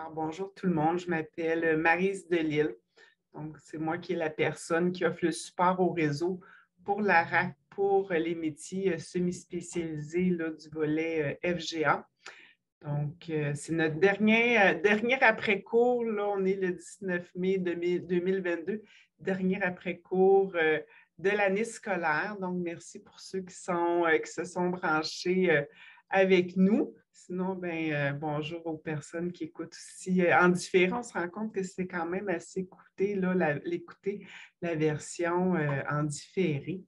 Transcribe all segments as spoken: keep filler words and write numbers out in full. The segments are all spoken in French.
Alors, bonjour tout le monde, je m'appelle Maryse Delille. Donc, c'est moi qui est la personne qui offre le support au réseau pour l'A R A C, pour les métiers semi-spécialisés là, du volet F G A. Donc, euh, c'est notre dernier, euh, dernier après-cours. Là, on est le dix-neuf mai deux mille vingt-deux, dernier après-cours euh, de l'année scolaire. Donc, merci pour ceux qui, sont, euh, qui se sont branchés euh, avec nous. Sinon, ben, euh, bonjour aux personnes qui écoutent aussi euh, en différé. On se rend compte que c'est quand même assez écouté, là, la, l'écouter la version euh, en différé.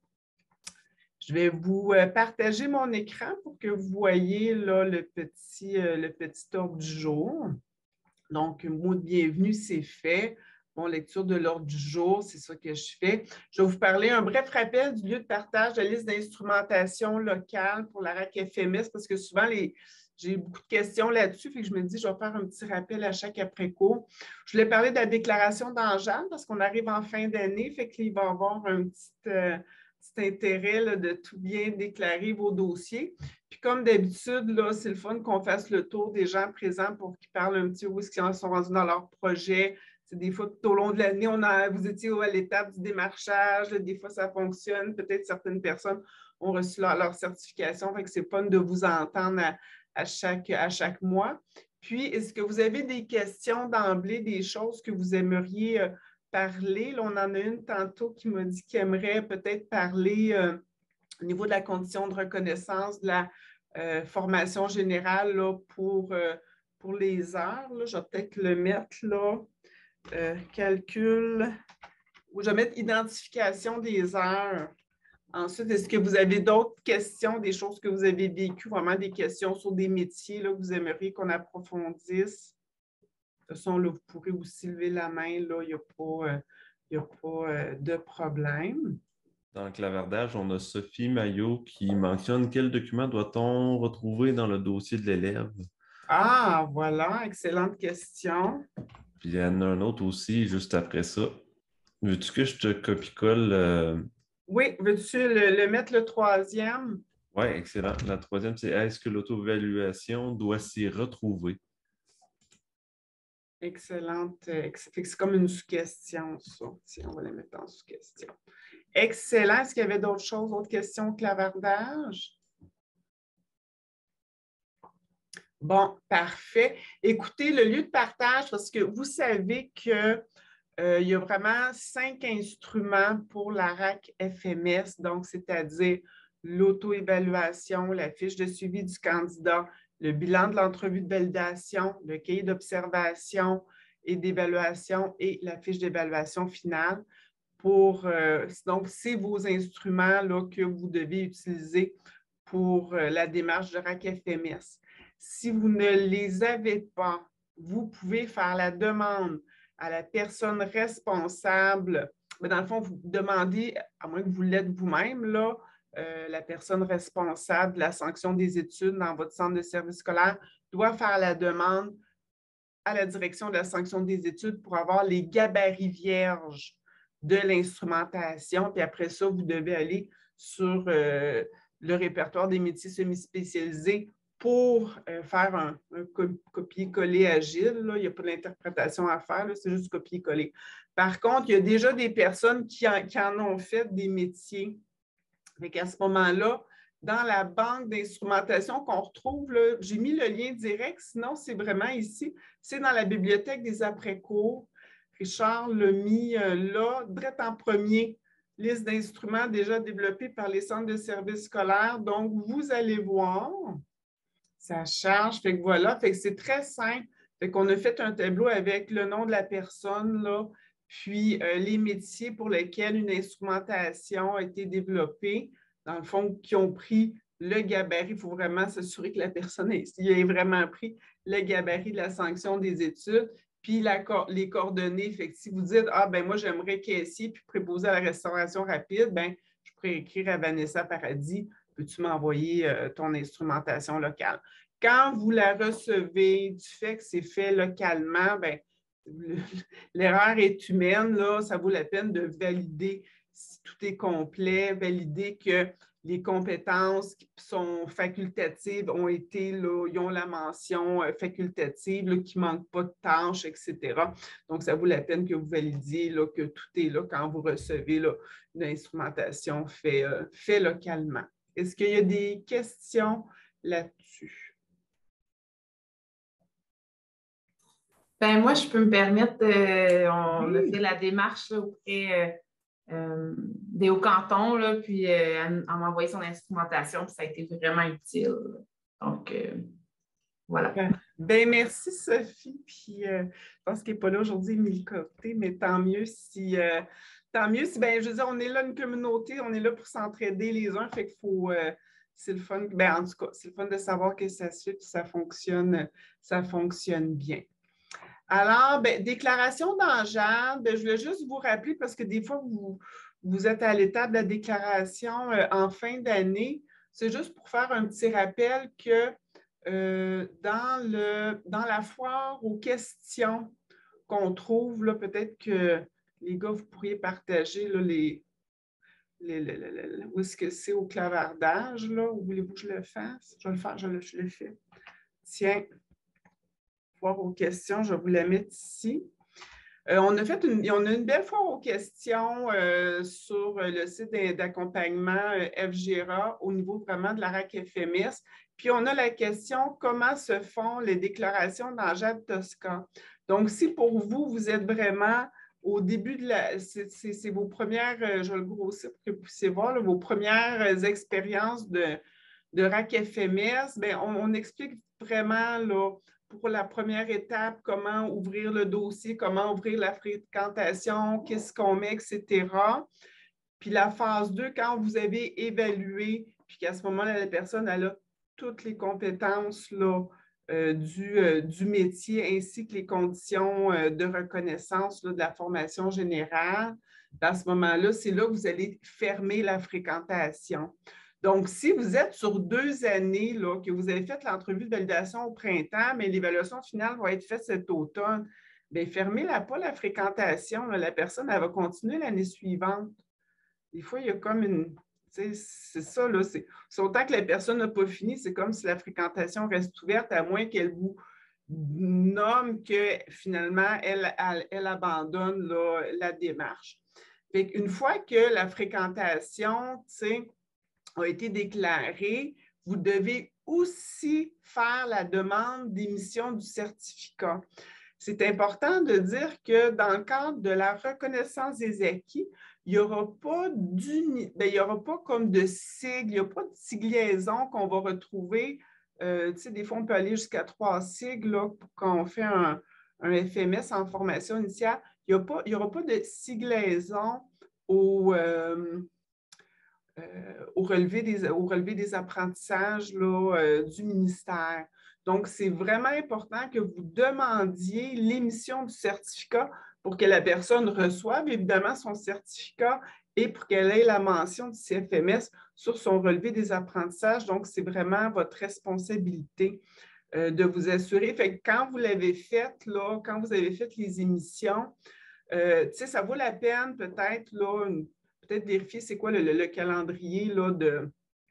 Je vais vous partager mon écran pour que vous voyez là, le, petit, euh, le petit ordre du jour. Donc, mot de bienvenue, c'est fait. Bon, lecture de l'ordre du jour, c'est ça que je fais. Je vais vous parler un bref rappel du lieu de partage de la liste d'instrumentation locale pour l'A R A C F M S parce que souvent, les, j'ai beaucoup de questions là-dessus, fait que je me dis, je vais faire un petit rappel à chaque après-cours. Je voulais parler de la déclaration d'Anjane parce qu'on arrive en fin d'année, fait qu'il va y avoir un petit... Euh, petit intérêt là, de tout bien déclarer vos dossiers. Puis comme d'habitude, là, c'est le fun qu'on fasse le tour des gens présents pour qu'ils parlent un petit peu où est-ce qu'ils sont rendus dans leur projet. C'est des fois, tout au long de l'année, on a, vous étiez à l'étape du démarchage. Là, des fois, ça fonctionne. Peut-être certaines personnes ont reçu leur, leur certification. Fait que c'est fun de vous entendre à, à, chaque, à chaque mois. Puis, est-ce que vous avez des questions d'emblée, des choses que vous aimeriez euh, parler? Là, on en a une tantôt qui m'a dit qu'elle aimerait peut-être parler euh, au niveau de la condition de reconnaissance, de la euh, formation générale là, pour, euh, pour les heures. Là. Je vais peut-être le mettre là, euh, calcul, ou je vais mettre identification des heures. Ensuite, est-ce que vous avez d'autres questions, des choses que vous avez vécues, vraiment des questions sur des métiers là, que vous aimeriez qu'on approfondisse? De toute façon, là, vous pourrez aussi lever la main, là, il n'y a pas, euh, il y a pas euh, de problème. Dans le clavardage, on a Sophie Maillot qui mentionne quel document doit-on retrouver dans le dossier de l'élève? Ah, voilà, excellente question. Puis il y en a un autre aussi juste après ça. Veux-tu que je te copie-colle? euh, Oui, veux-tu le, le mettre le troisième? Oui, excellent. La troisième, c'est est-ce que l'auto-évaluation doit s'y retrouver? Excellente. C'est comme une sous-question, ça. Tiens, on va la mettre en sous-question. Excellent. Est-ce qu'il y avait d'autres choses, d'autres questions au clavardage? Bon, parfait. Écoutez, le lieu de partage, parce que vous savez que Euh, il y a vraiment cinq instruments pour l'A R A C F M S, donc c'est-à-dire l'auto-évaluation, la fiche de suivi du candidat, le bilan de l'entrevue de validation, le cahier d'observation et d'évaluation et la fiche d'évaluation finale. Pour, euh, donc, c'est vos instruments là, que vous devez utiliser pour euh, la démarche de R A C F M S. Si vous ne les avez pas, vous pouvez faire la demande à la personne responsable. Mais dans le fond, vous demandez, à moins que vous l'êtes vous-même, là, euh, la personne responsable de la sanction des études dans votre centre de service scolaire doit faire la demande à la direction de la sanction des études pour avoir les gabarits vierges de l'instrumentation. Puis après ça, vous devez aller sur euh, le répertoire des métiers semi-spécialisés pour euh, faire un, un copier-coller agile. Là. Il n'y a pas d'interprétation à faire, c'est juste copier-coller. Par contre, il y a déjà des personnes qui en, qui en ont fait des métiers. Fait à ce moment-là, dans la banque d'instrumentation qu'on retrouve, j'ai mis le lien direct, sinon c'est vraiment ici, c'est dans la bibliothèque des après-cours. Richard l'a mis euh, là, direct en premier, liste d'instruments déjà développés par les centres de services scolaires. Donc, vous allez voir, ça charge, fait que voilà, fait que c'est très simple. Fait qu'on a fait un tableau avec le nom de la personne, là, puis euh, les métiers pour lesquels une instrumentation a été développée, dans le fond, qui ont pris le gabarit. Il faut vraiment s'assurer que la personne ait, ait vraiment pris le gabarit de la sanction des études, puis la, les coordonnées. Fait que si vous dites, ah, ben moi, j'aimerais caissier puis préposé à la restauration rapide, ben je pourrais écrire à Vanessa Paradis, peux-tu m'envoyer euh, ton instrumentation locale? Quand vous la recevez, du fait que c'est fait localement, ben, l'erreur est humaine, là, ça vaut la peine de valider si tout est complet, valider que les compétences qui sont facultatives ont été, là, ils ont la mention facultative, là, qui ne manque pas de tâches, et cetera. Donc, ça vaut la peine que vous validiez là, que tout est là quand vous recevez là, une instrumentation faite euh, fait localement. Est-ce qu'il y a des questions là-dessus? Ben, moi, je peux me permettre, euh, on oui. a fait la démarche là, auprès euh, euh, des hauts-cantons, là, puis euh, on m'a envoyé son instrumentation, puis ça a été vraiment utile. Donc, euh, voilà. Ben, merci, Sophie. Puis, euh, je pense qu'elle n'est pas là aujourd'hui, Émilie Côté, mais tant mieux si, euh, tant mieux si, ben, je veux dire, on est là une communauté, on est là pour s'entraider les uns, fait qu'il faut, euh, c'est le fun, ben, en tout cas, c'est le fun de savoir que ça se fait, puis ça fonctionne, ça fonctionne bien. Alors, ben, déclaration d'engeance, ben, je voulais juste vous rappeler, parce que des fois, vous, vous êtes à l'étape de la déclaration euh, en fin d'année. C'est juste pour faire un petit rappel que euh, dans, le, dans la foire aux questions qu'on trouve, là, peut-être que les gars, vous pourriez partager là, les, les, les, les, les, où est-ce que c'est au clavardage, là, ou voulez-vous que je le fasse? Je vais le faire, je le, je le fais. Tiens. Foire aux questions, je vais vous la mettre ici. Euh, on a fait une, on a une belle foire aux questions euh, sur le site d'accompagnement euh, F G R A au niveau vraiment de la R A C F M S. Puis on a la question comment se font les déclarations dans Jade Tosca. Donc, si pour vous, vous êtes vraiment au début de la. C'est vos premières, je vais le grossir pour que vous puissiez voir, là, vos premières expériences de, de R A C F M S, bien, on, on explique vraiment là, pour la première étape, comment ouvrir le dossier, comment ouvrir la fréquentation, qu'est-ce qu'on met, et cetera. Puis la phase deux, quand vous avez évalué, puis qu'à ce moment-là, la personne elle a toutes les compétences là, euh, du, euh, du métier ainsi que les conditions euh, de reconnaissance là, de la formation générale, à ce moment-là, c'est là que vous allez fermer la fréquentation. Donc, si vous êtes sur deux années, là, que vous avez fait l'entrevue de validation au printemps, mais l'évaluation finale va être faite cet automne, bien, fermez-la pas la fréquentation. Là, la personne, elle va continuer l'année suivante. Des fois, il y a comme une... C'est ça, là. C'est autant que la personne n'a pas fini, c'est comme si la fréquentation reste ouverte, à moins qu'elle vous nomme que finalement, elle, elle, elle abandonne là, la démarche. Fait qu'une fois que la fréquentation, tu sais, a été déclaré, vous devez aussi faire la demande d'émission du certificat. C'est important de dire que dans le cadre de la reconnaissance des acquis, il n'y aura pas d'uni... ben, il n'y aura pas comme de sigle, il n'y a pas de siglaison qu'on va retrouver. Euh, tu sais, des fois, on peut aller jusqu'à trois sigles là, quand on fait un, un F M S en formation initiale. Il n'y aura pas de siglaison au... Euh, Euh, au, relevé des, au relevé des apprentissages là, euh, du ministère. Donc, c'est vraiment important que vous demandiez l'émission du certificat pour que la personne reçoive évidemment son certificat et pour qu'elle ait la mention du C F M S sur son relevé des apprentissages. Donc, c'est vraiment votre responsabilité euh, de vous assurer. Fait que quand vous l'avez fait, là, quand vous avez fait les émissions, euh, tu sais, ça vaut la peine peut-être là, une peut-être vérifier c'est quoi le, le, le calendrier là, de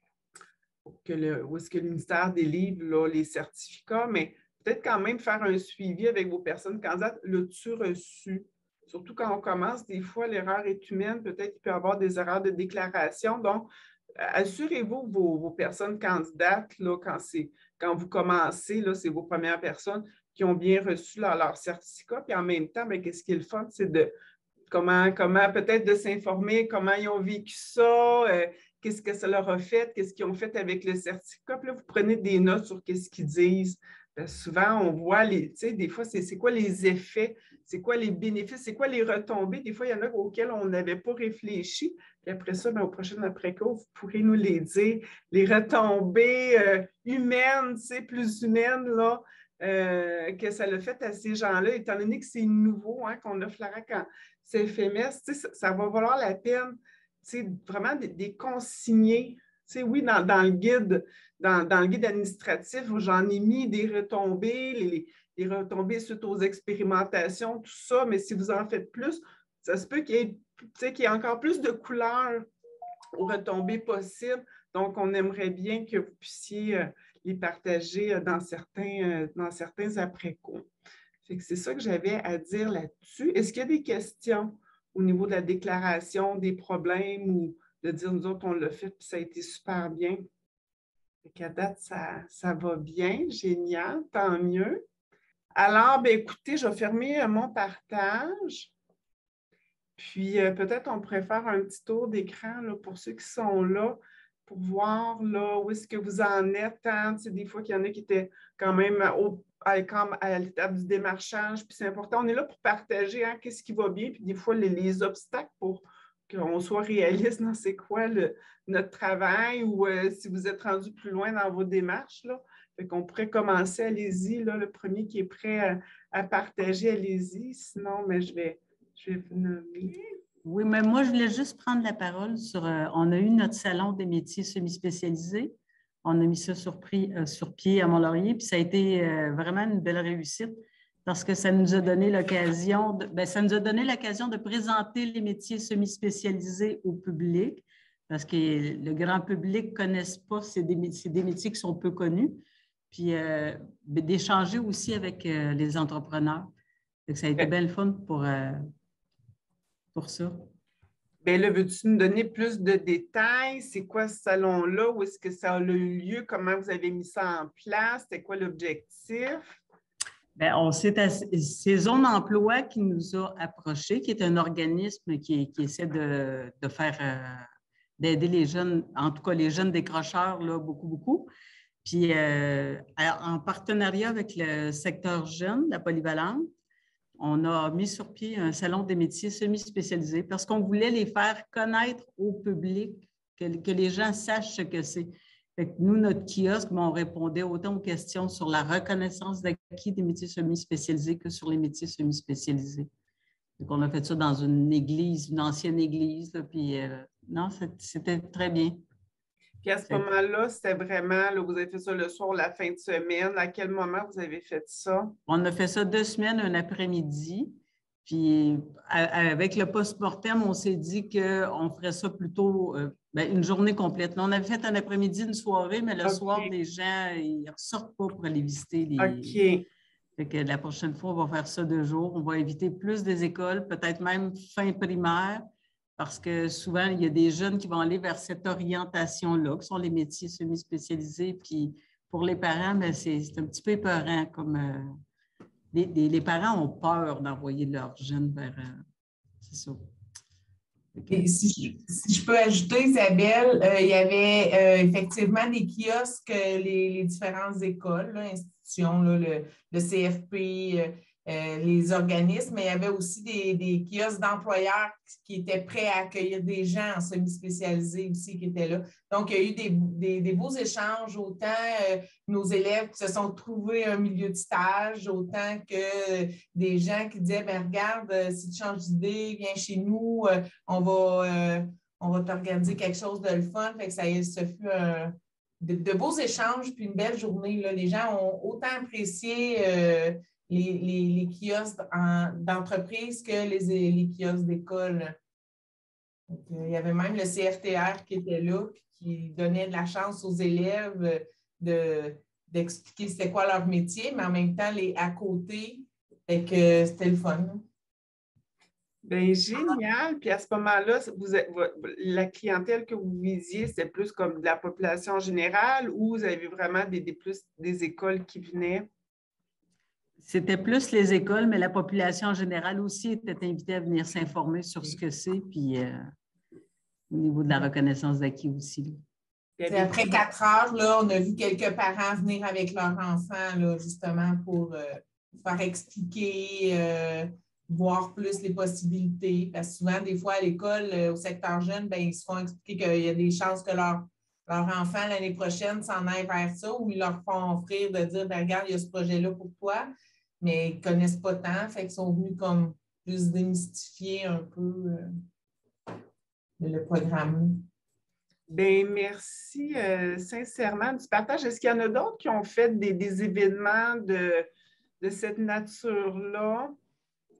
que le, où est-ce que le ministère délivre là, les certificats, mais peut-être quand même faire un suivi avec vos personnes candidates. L'as-tu reçu? Surtout quand on commence, des fois, l'erreur est humaine, peut-être qu'il peut y avoir des erreurs de déclaration. Donc, assurez-vous que vos, vos personnes candidates, là, quand, quand vous commencez, c'est vos premières personnes qui ont bien reçu leur, leur certificat. Puis en même temps, qu'est-ce qui est le fun, c'est de Comment, comment peut-être de s'informer, comment ils ont vécu ça, euh, qu'est-ce que ça leur a fait, qu'est-ce qu'ils ont fait avec le certificat. Puis là, vous prenez des notes sur qu'est-ce qu'ils disent. Parce que souvent, on voit, les, tu sais, des fois, c'est quoi les effets, c'est quoi les bénéfices, c'est quoi les retombées. Des fois, il y en a auxquels on n'avait pas réfléchi. Puis après ça, bien, au prochain après-cours, vous pourrez nous les dire. Les retombées euh, humaines, tu sais, plus humaines, là, euh, que ça l'a fait à ces gens-là, étant donné que c'est nouveau, hein, qu'on offre la R A C en C F M S, ça, ça va valoir la peine vraiment de les consigner. Oui, dans, dans, le guide, dans, dans le guide administratif, j'en ai mis des retombées, les, les retombées suite aux expérimentations, tout ça, mais si vous en faites plus, ça se peut qu'il y ait, qu'il y ait encore plus de couleurs aux retombées possibles. Donc, on aimerait bien que vous puissiez euh, les partager euh, dans certains, euh, dans certains après-cours. Fait que c'est ça que j'avais à dire là-dessus. Est-ce qu'il y a des questions au niveau de la déclaration, des problèmes ou de dire nous autres, on l'a fait puis ça a été super bien? Fait qu'à date, ça, ça va bien. Génial, tant mieux. Alors, bien, écoutez, je vais fermer euh, mon partage. Puis euh, peut-être on pourrait faire un petit tour d'écran là, pour ceux qui sont là, pour voir là, où est-ce que vous en êtes. Hein? Tu sais, des fois qu'il y en a qui étaient quand même au, à, à l'étape du démarchage. Puis c'est important, on est là pour partager hein, qu'est-ce qui va bien, puis des fois les, les obstacles pour qu'on soit réaliste dans c'est quoi le, notre travail ou euh, si vous êtes rendu plus loin dans vos démarches. Là. Fait qu'on pourrait commencer, allez-y. Là, le premier qui est prêt à, à partager, allez-y. Sinon, mais je vais... Je vais vous nommer. Oui, mais moi, je voulais juste prendre la parole sur... Euh, on a eu notre salon des métiers semi-spécialisés. On a mis ça sur, prix, euh, sur pied à Mont-Laurier, puis ça a été euh, vraiment une belle réussite parce que ça nous a donné l'occasion de, bien, ça nous a donné l'occasion de présenter les métiers semi-spécialisés au public parce que le grand public ne connaît pas, c'est des, des métiers qui sont peu connus, puis euh, d'échanger aussi avec euh, les entrepreneurs. Donc, ça a été bien le fun pour... Euh, pour ça. Bien là, veux-tu nous donner plus de détails? C'est quoi ce salon-là? Où est-ce que ça a eu lieu? Comment vous avez mis ça en place? C'était quoi l'objectif? Bien, on s'est c'est Zone Emploi qui nous a approchés, qui est un organisme qui, qui essaie de, de faire, euh, d'aider les jeunes, en tout cas les jeunes décrocheurs, là, beaucoup, beaucoup. Puis, euh, en partenariat avec le secteur jeune, la polyvalente, on a mis sur pied un salon des métiers semi-spécialisés parce qu'on voulait les faire connaître au public, que, que les gens sachent ce que c'est. Fait que nous, notre kiosque, on répondait autant aux questions sur la reconnaissance d'acquis des métiers semi-spécialisés que sur les métiers semi-spécialisés. Donc, on a fait ça dans une église, une ancienne église, là, puis euh, non, c'était très bien. Puis à ce moment-là, c'était vraiment, là, vous avez fait ça le soir, la fin de semaine. À quel moment vous avez fait ça? On a fait ça deux semaines, un après-midi. Puis avec le post-mortem, on s'est dit qu'on ferait ça plutôt euh, bien, une journée complète. Là, on avait fait un après-midi, une soirée, mais le okay. soir, les gens, ils ne ressortent pas pour aller visiter les... OK. Fait que la prochaine fois, on va faire ça deux jours. On va éviter plus des écoles, peut-être même fin primaire, parce que souvent, il y a des jeunes qui vont aller vers cette orientation-là, qui sont les métiers semi-spécialisés. Puis pour les parents, c'est un petit peu épeurant. Comme, euh, les, les, les parents ont peur d'envoyer leurs jeunes vers... Euh, c'est ça. Et si, je, si je peux ajouter, Isabelle, euh, il y avait euh, effectivement des kiosques, les, les différentes écoles, là, institutions, là, le, le C F P, euh, Euh, les organismes, mais il y avait aussi des, des kiosques d'employeurs qui étaient prêts à accueillir des gens en semi-spécialisés aussi qui étaient là. Donc, il y a eu des, des, des beaux échanges, autant euh, nos élèves qui se sont trouvés un milieu de stage, autant que des gens qui disaient, ben regarde, si tu changes d'idée, viens chez nous, euh, on va, euh, on va t'organiser quelque chose de le fun. Fait que ça, ça fut un, de, de beaux échanges, puis une belle journée. Là. Les gens ont autant apprécié euh, Les, les, les kiosques d'entreprise que les, les kiosques d'école. Il y avait même le C F T R qui était là, qui donnait de la chance aux élèves de, d'expliquer c'était quoi leur métier, mais en même temps, les à côté, c'était le fun. Bien, génial. Puis à ce moment-là, vous êtes, la clientèle que vous visiez, c'était plus comme de la population générale ou vous avez vraiment des, des, plus, des écoles qui venaient? C'était plus les écoles, mais la population en général aussi était invitée à venir s'informer sur ce que c'est, puis euh, au niveau de la reconnaissance d'acquis aussi. Après quatre heures, là, on a vu quelques parents venir avec leurs enfants, là, justement, pour euh, faire expliquer, euh, voir plus les possibilités. Parce que souvent, des fois, à l'école, euh, au secteur jeune, ben, ils se font expliquer qu'il y a des chances que leur, leur enfant, l'année prochaine, s'en aille vers ça, ou ils leur font offrir de dire, ben, regarde, il y a ce projet-là pour toi. Mais ils ne connaissent pas tant, fait qu'ils sont venus comme plus démystifier un peu euh, le programme. Bien, merci euh, sincèrement du partage. Est-ce qu'il y en a d'autres qui ont fait des, des événements de, de cette nature-là?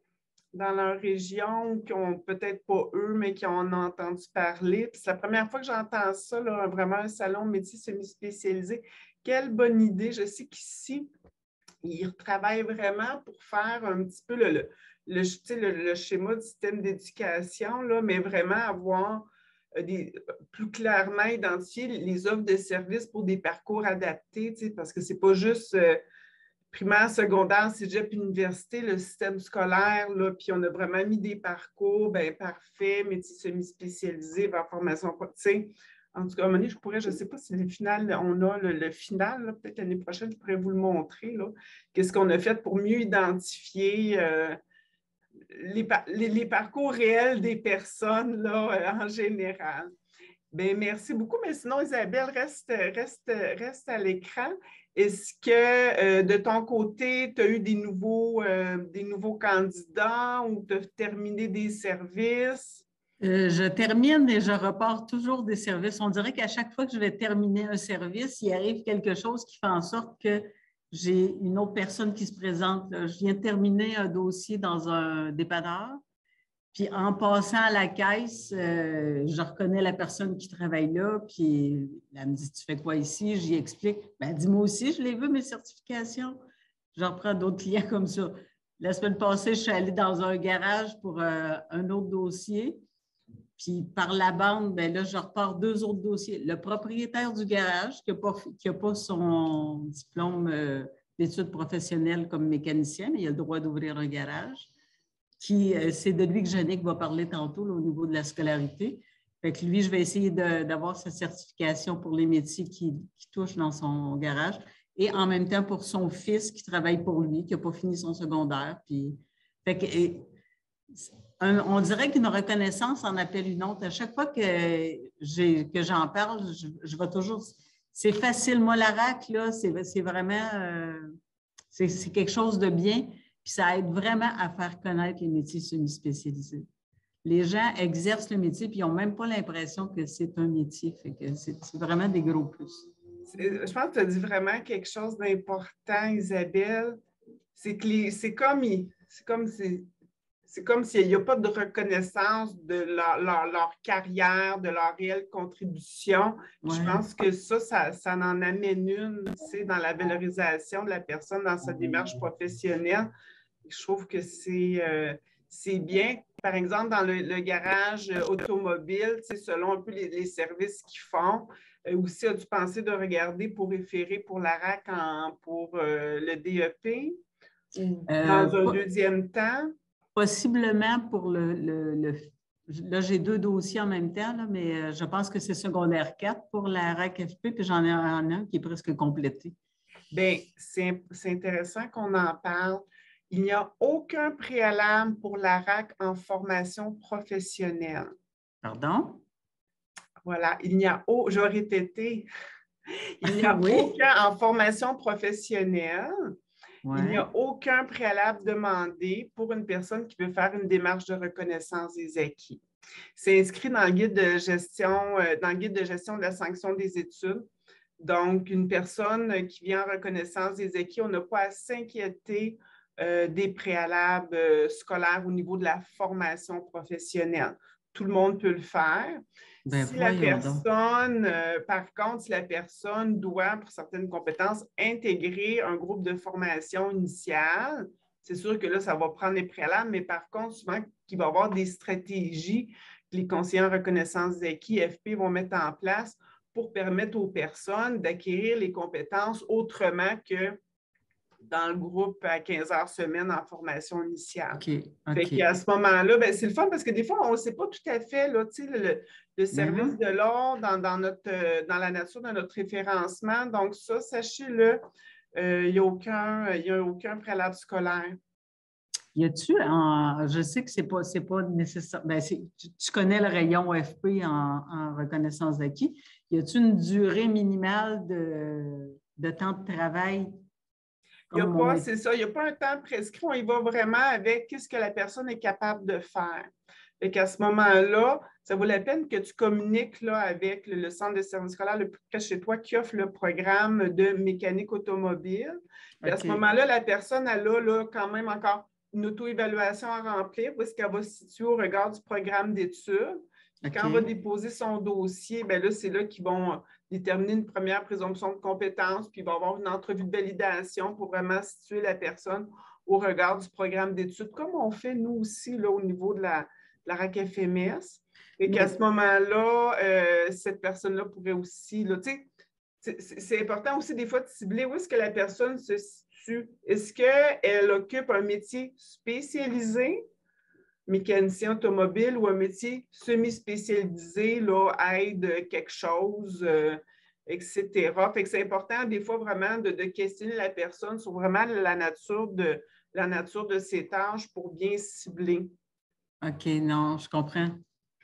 dans leur région, qui n'ont peut-être pas eux, mais qui en ont entendu parler. Puis c'est la première fois que j'entends ça, là, vraiment un salon de métier semi-spécialisé. Quelle bonne idée! Je sais qu'ici, ils travaillent vraiment pour faire un petit peu le, le, le, le, le schéma du système d'éducation, là, mais vraiment avoir des, plus clairement identifier les offres de services pour des parcours adaptés, parce que ce n'est pas juste euh, primaire, secondaire, cégep, université, le système scolaire, là, puis on a vraiment mis des parcours, bien parfait, métiers semi-spécialisés, vers formation, tu sais. En tout cas, à un moment donné, je pourrais, je ne sais pas si le final, on a le, le final, peut-être l'année prochaine, je pourrais vous le montrer, là. Qu'est-ce qu'on a fait pour mieux identifier euh, les, les, les parcours réels des personnes, là, en général. Bien, merci beaucoup, mais sinon, Isabelle, reste, reste, reste à l'écran. Est-ce que euh, de ton côté, tu as eu des nouveaux, euh, des nouveaux candidats ou tu as terminé des services? Euh, je termine et je repars toujours des services. On dirait qu'à chaque fois que je vais terminer un service, il arrive quelque chose qui fait en sorte que j'ai une autre personne qui se présente. Je viens de terminer un dossier dans un dépanneur. Puis en passant à la caisse, euh, je reconnais la personne qui travaille là, puis elle me dit « Tu fais quoi ici? » J'y explique. Ben, dis-moi aussi, je les veux, mes certifications. J'en prends d'autres clients comme ça. La semaine passée, je suis allée dans un garage pour euh, un autre dossier. Puis par la bande, ben là, je repars deux autres dossiers. Le propriétaire du garage, qui n'a pas, qui a pas son diplôme euh, d'études professionnelles comme mécanicien, mais il a le droit d'ouvrir un garage. Qui, euh, c'est de lui que Jannick va parler tantôt là, au niveau de la scolarité. Fait que lui, je vais essayer de, d'avoir sa certification pour les métiers qui, qui touchent dans son garage et en même temps pour son fils qui travaille pour lui, qui n'a pas fini son secondaire. Puis, fait que, et, un, on dirait qu'une reconnaissance en appelle une autre. À chaque fois que, j'ai, que j'en parle, je, je vais toujours... C'est facile, moi, la R A C, là, c'est, c'est vraiment... Euh, c'est, c'est quelque chose de bien. Puis ça aide vraiment à faire connaître les métiers semi-spécialisés. Les gens exercent le métier puis ils n'ont même pas l'impression que c'est un métier. Fait que c'est, c'est vraiment des gros plus. C'est, je pense que tu as dit vraiment quelque chose d'important, Isabelle. C'est que les, c'est comme, c'est comme, c'est, c'est comme s'il n'y a pas de reconnaissance de leur, leur, leur carrière, de leur réelle contribution. Ouais. Je pense que ça, ça, ça en amène une, tu sais, dans la valorisation de la personne dans sa démarche professionnelle. Je trouve que c'est, euh, c'est bien. Par exemple, dans le, le garage automobile, tu sais, selon un peu les, les services qu'ils font, euh, aussi as-tu pensé de regarder pour référer pour la R A C en, pour euh, le D E P ou euh, dans un deuxième temps? Possiblement pour le, le, le... Là, j'ai deux dossiers en même temps, là, mais je pense que c'est secondaire quatre pour la R A C F P, puis j'en ai un, un qui est presque complété. Bien, c'est, c'est intéressant qu'on en parle. Il n'y a aucun préalable pour la R A C en formation professionnelle. Pardon? Voilà, il n'y a, oh, je vais répéter, il n'y a oui. aucun en formation professionnelle. Ouais. Il n'y a aucun préalable demandé pour une personne qui veut faire une démarche de reconnaissance des acquis. C'est inscrit dans le guide de gestion, euh, dans le guide de gestion de la sanction des études. Donc, une personne qui vient en reconnaissance des acquis, on n'a pas à s'inquiéter euh, des préalables euh, scolaires au niveau de la formation professionnelle. Tout le monde peut le faire. Ben, si la personne, euh, par contre, si la personne doit, pour certaines compétences, intégrer un groupe de formation initiale, c'est sûr que là, ça va prendre les préalables, mais par contre, souvent, il va y avoir des stratégies que les conseillers en reconnaissance des acquis, F P, vont mettre en place pour permettre aux personnes d'acquérir les compétences autrement que dans le groupe à quinze heures semaine en formation initiale. Okay, okay. Fait qu'à ce moment-là, ben, c'est le fun parce que des fois, on ne sait pas tout à fait là, le, le service mm-hmm. de l'ordre dans, dans, notre, dans la nature de notre référencement. Donc, ça, sachez-le, euh, il n'y a aucun, il y a aucun préalable scolaire. Y a-tu, en, je sais que ce n'est pas, c'est pas nécessaire, ben c'est, tu, tu connais le rayon F P en, en reconnaissance d'acquis. Y a-tu une durée minimale de, de temps de travail? Il n'y a pas, c'est ça, il n'y a pas un temps prescrit, on y va vraiment avec ce que la personne est capable de faire. Fait qu'à ce moment-là, ça vaut la peine que tu communiques là, avec le, le centre de service scolaire le plus près de chez toi qui offre le programme de mécanique automobile. Okay. À ce moment-là, la personne, elle a là, quand même encore une auto-évaluation à remplir, où est-ce qu'elle va se situer au regard du programme d'études. Okay. Quand on va déposer son dossier, bien là, c'est là qu'ils vont déterminer une première présomption de compétence, puis ils vont avoir une entrevue de validation pour vraiment situer la personne au regard du programme d'études, comme on fait nous aussi là, au niveau de la, de la R A C F M S. Et qu'à ce moment-là, euh, cette personne-là pourrait aussi, là, tu sais, c'est important aussi des fois de cibler où est-ce que la personne se situe. Est-ce qu'elle occupe un métier spécialisé, mécanicien automobile, ou un métier semi-spécialisé, là, aide quelque chose, euh, et cetera. Fait que c'est important des fois vraiment de, de questionner la personne sur vraiment la nature de, la nature de ses tâches pour bien cibler. OK, non, je comprends.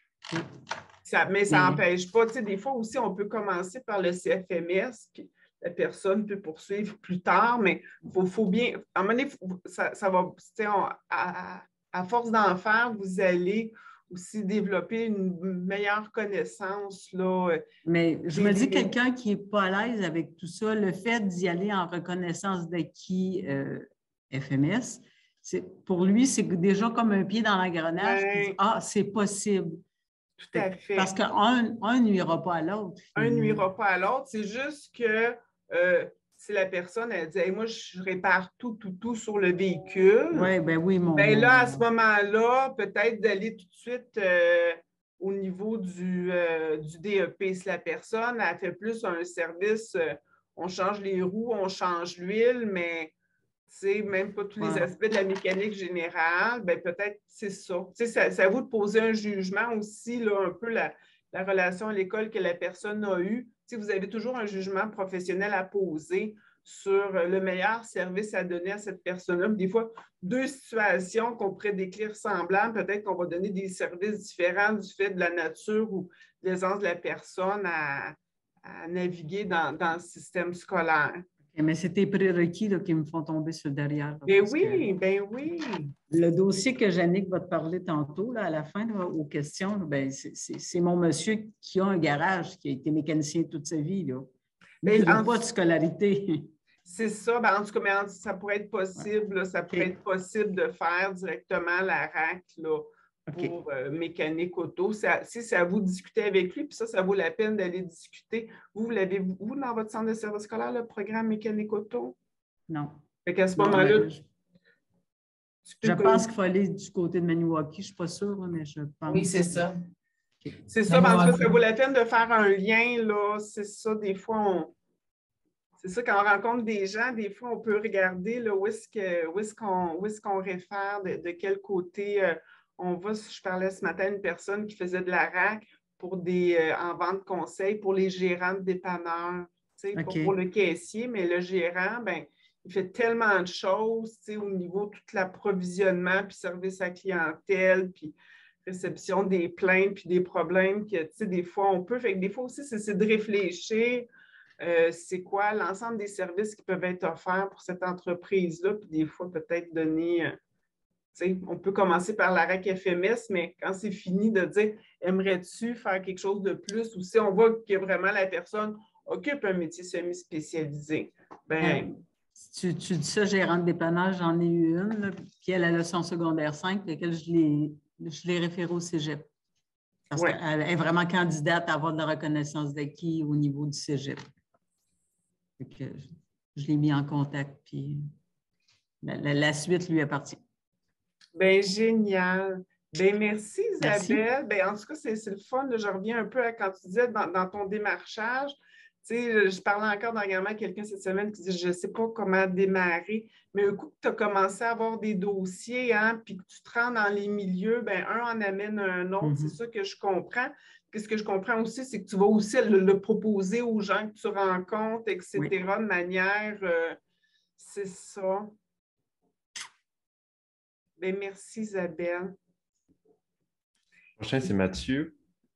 Ça, mais ça n'empêche pas, tu sais, des fois aussi, on peut commencer par le C F M S, puis la personne peut poursuivre plus tard, mais il faut, faut bien, à un moment donné, ça, ça va, tu sais, on, à, à force d'en faire, vous allez aussi développer une meilleure connaissance, là. Mais je me dis, quelqu'un qui n'est pas à l'aise avec tout ça, le fait d'y aller en reconnaissance d'acquis euh, F M S, pour lui, c'est déjà comme un pied dans l'engrenage. Ouais. Ah, c'est possible. Tout à fait. Parce qu'un ne nuira pas à l'autre. Un ne nuira pas à l'autre. C'est juste que euh, si la personne, elle dit hey, « moi, je répare tout, tout, tout sur le véhicule. » Oui, ben oui, mon... Ben là, à ce moment-là, peut-être d'aller tout de suite euh, au niveau du, euh, du D E P. Si la personne, elle fait plus un service, euh, on change les roues, on change l'huile, mais c'est même pas tous les ouais. aspects de la mécanique générale, ben peut-être c'est ça. ça. C'est à vous de poser un jugement aussi, là, un peu la, la relation à l'école que la personne a eue. T'sais, vous avez toujours un jugement professionnel à poser sur le meilleur service à donner à cette personne-là. Des fois, deux situations qu'on pourrait décrire semblables, peut-être qu'on va donner des services différents du fait de la nature ou de l'aisance de la personne à, à naviguer dans, dans le système scolaire. Mais c'est tes prérequis là, qui me font tomber sur le derrière. Là, ben oui, ben oui. Le dossier que Jannick va te parler tantôt, là, à la fin, là, aux questions, ben, c'est mon monsieur qui a un garage, qui a été mécanicien toute sa vie. Là. Mais il n'a pas de scolarité. C'est ça. Ben, en tout cas, mais ça pourrait être possible. Ouais. Là, ça pourrait okay. être possible de faire directement la R A C là, okay. pour euh, mécanique auto. Ça, si c'est à vous de discuter avec lui, puis ça, ça vaut la peine d'aller discuter. Vous, vous l'avez, vous, dans votre centre de service scolaire, le programme mécanique auto? Non. Fait qu'à ce moment-là... Je, je pense qu'il faut aller du côté de Maniwaki. Je ne suis pas sûre, mais je pense... Oui, c'est ça. Okay. C'est ça, parce que ça vaut la peine de faire un lien, là. C'est ça, des fois, on... C'est ça, quand on rencontre des gens, des fois, on peut regarder là, où est-ce que, où est-ce qu'on, où est-ce qu'on réfère, de, de quel côté euh, on va. Je parlais ce matin à une personne qui faisait de la R A C pour des, euh, en vente conseil pour les gérants de dépanneurs. Okay. Pas pour le caissier, mais le gérant, ben, il fait tellement de choses au niveau de tout l'approvisionnement, puis service à clientèle, puis réception des plaintes, puis des problèmes que des fois on peut. Fait que des fois aussi, c'est de réfléchir. Euh, c'est quoi l'ensemble des services qui peuvent être offerts pour cette entreprise-là, puis des fois peut-être donner, euh, on peut commencer par la R A C F M S, mais quand c'est fini de dire, aimerais-tu faire quelque chose de plus, ou si on voit que vraiment la personne occupe un métier semi-spécialisé, ben... Tu, tu dis ça, gérante de dépannage, j'en ai eu une, là, puis elle a la leçon secondaire cinq, laquelle je l'ai référée au cégep. Parce ouais. qu'elle est vraiment candidate à avoir de la reconnaissance d'acquis au niveau du cégep. Que je, je l'ai mis en contact, puis la, la, la suite lui appartient. Bien, génial. Bien, merci Isabelle. Bien, en tout cas, c'est le fun. Là, je reviens un peu à quand tu disais dans, dans ton démarchage. Tu sais, je parlais encore dernièrement à quelqu'un cette semaine qui dit « je ne sais pas comment démarrer ». Mais un coup que tu as commencé à avoir des dossiers, hein, puis que tu te rends dans les milieux, bien, un en amène un autre. Mm-hmm. C'est ça que je comprends. Puis ce que je comprends aussi, c'est que tu vas aussi le, le proposer aux gens que tu rencontres, et cetera, oui. de manière... Euh, c'est ça. Bien, merci Isabelle. Le prochain, c'est Mathieu.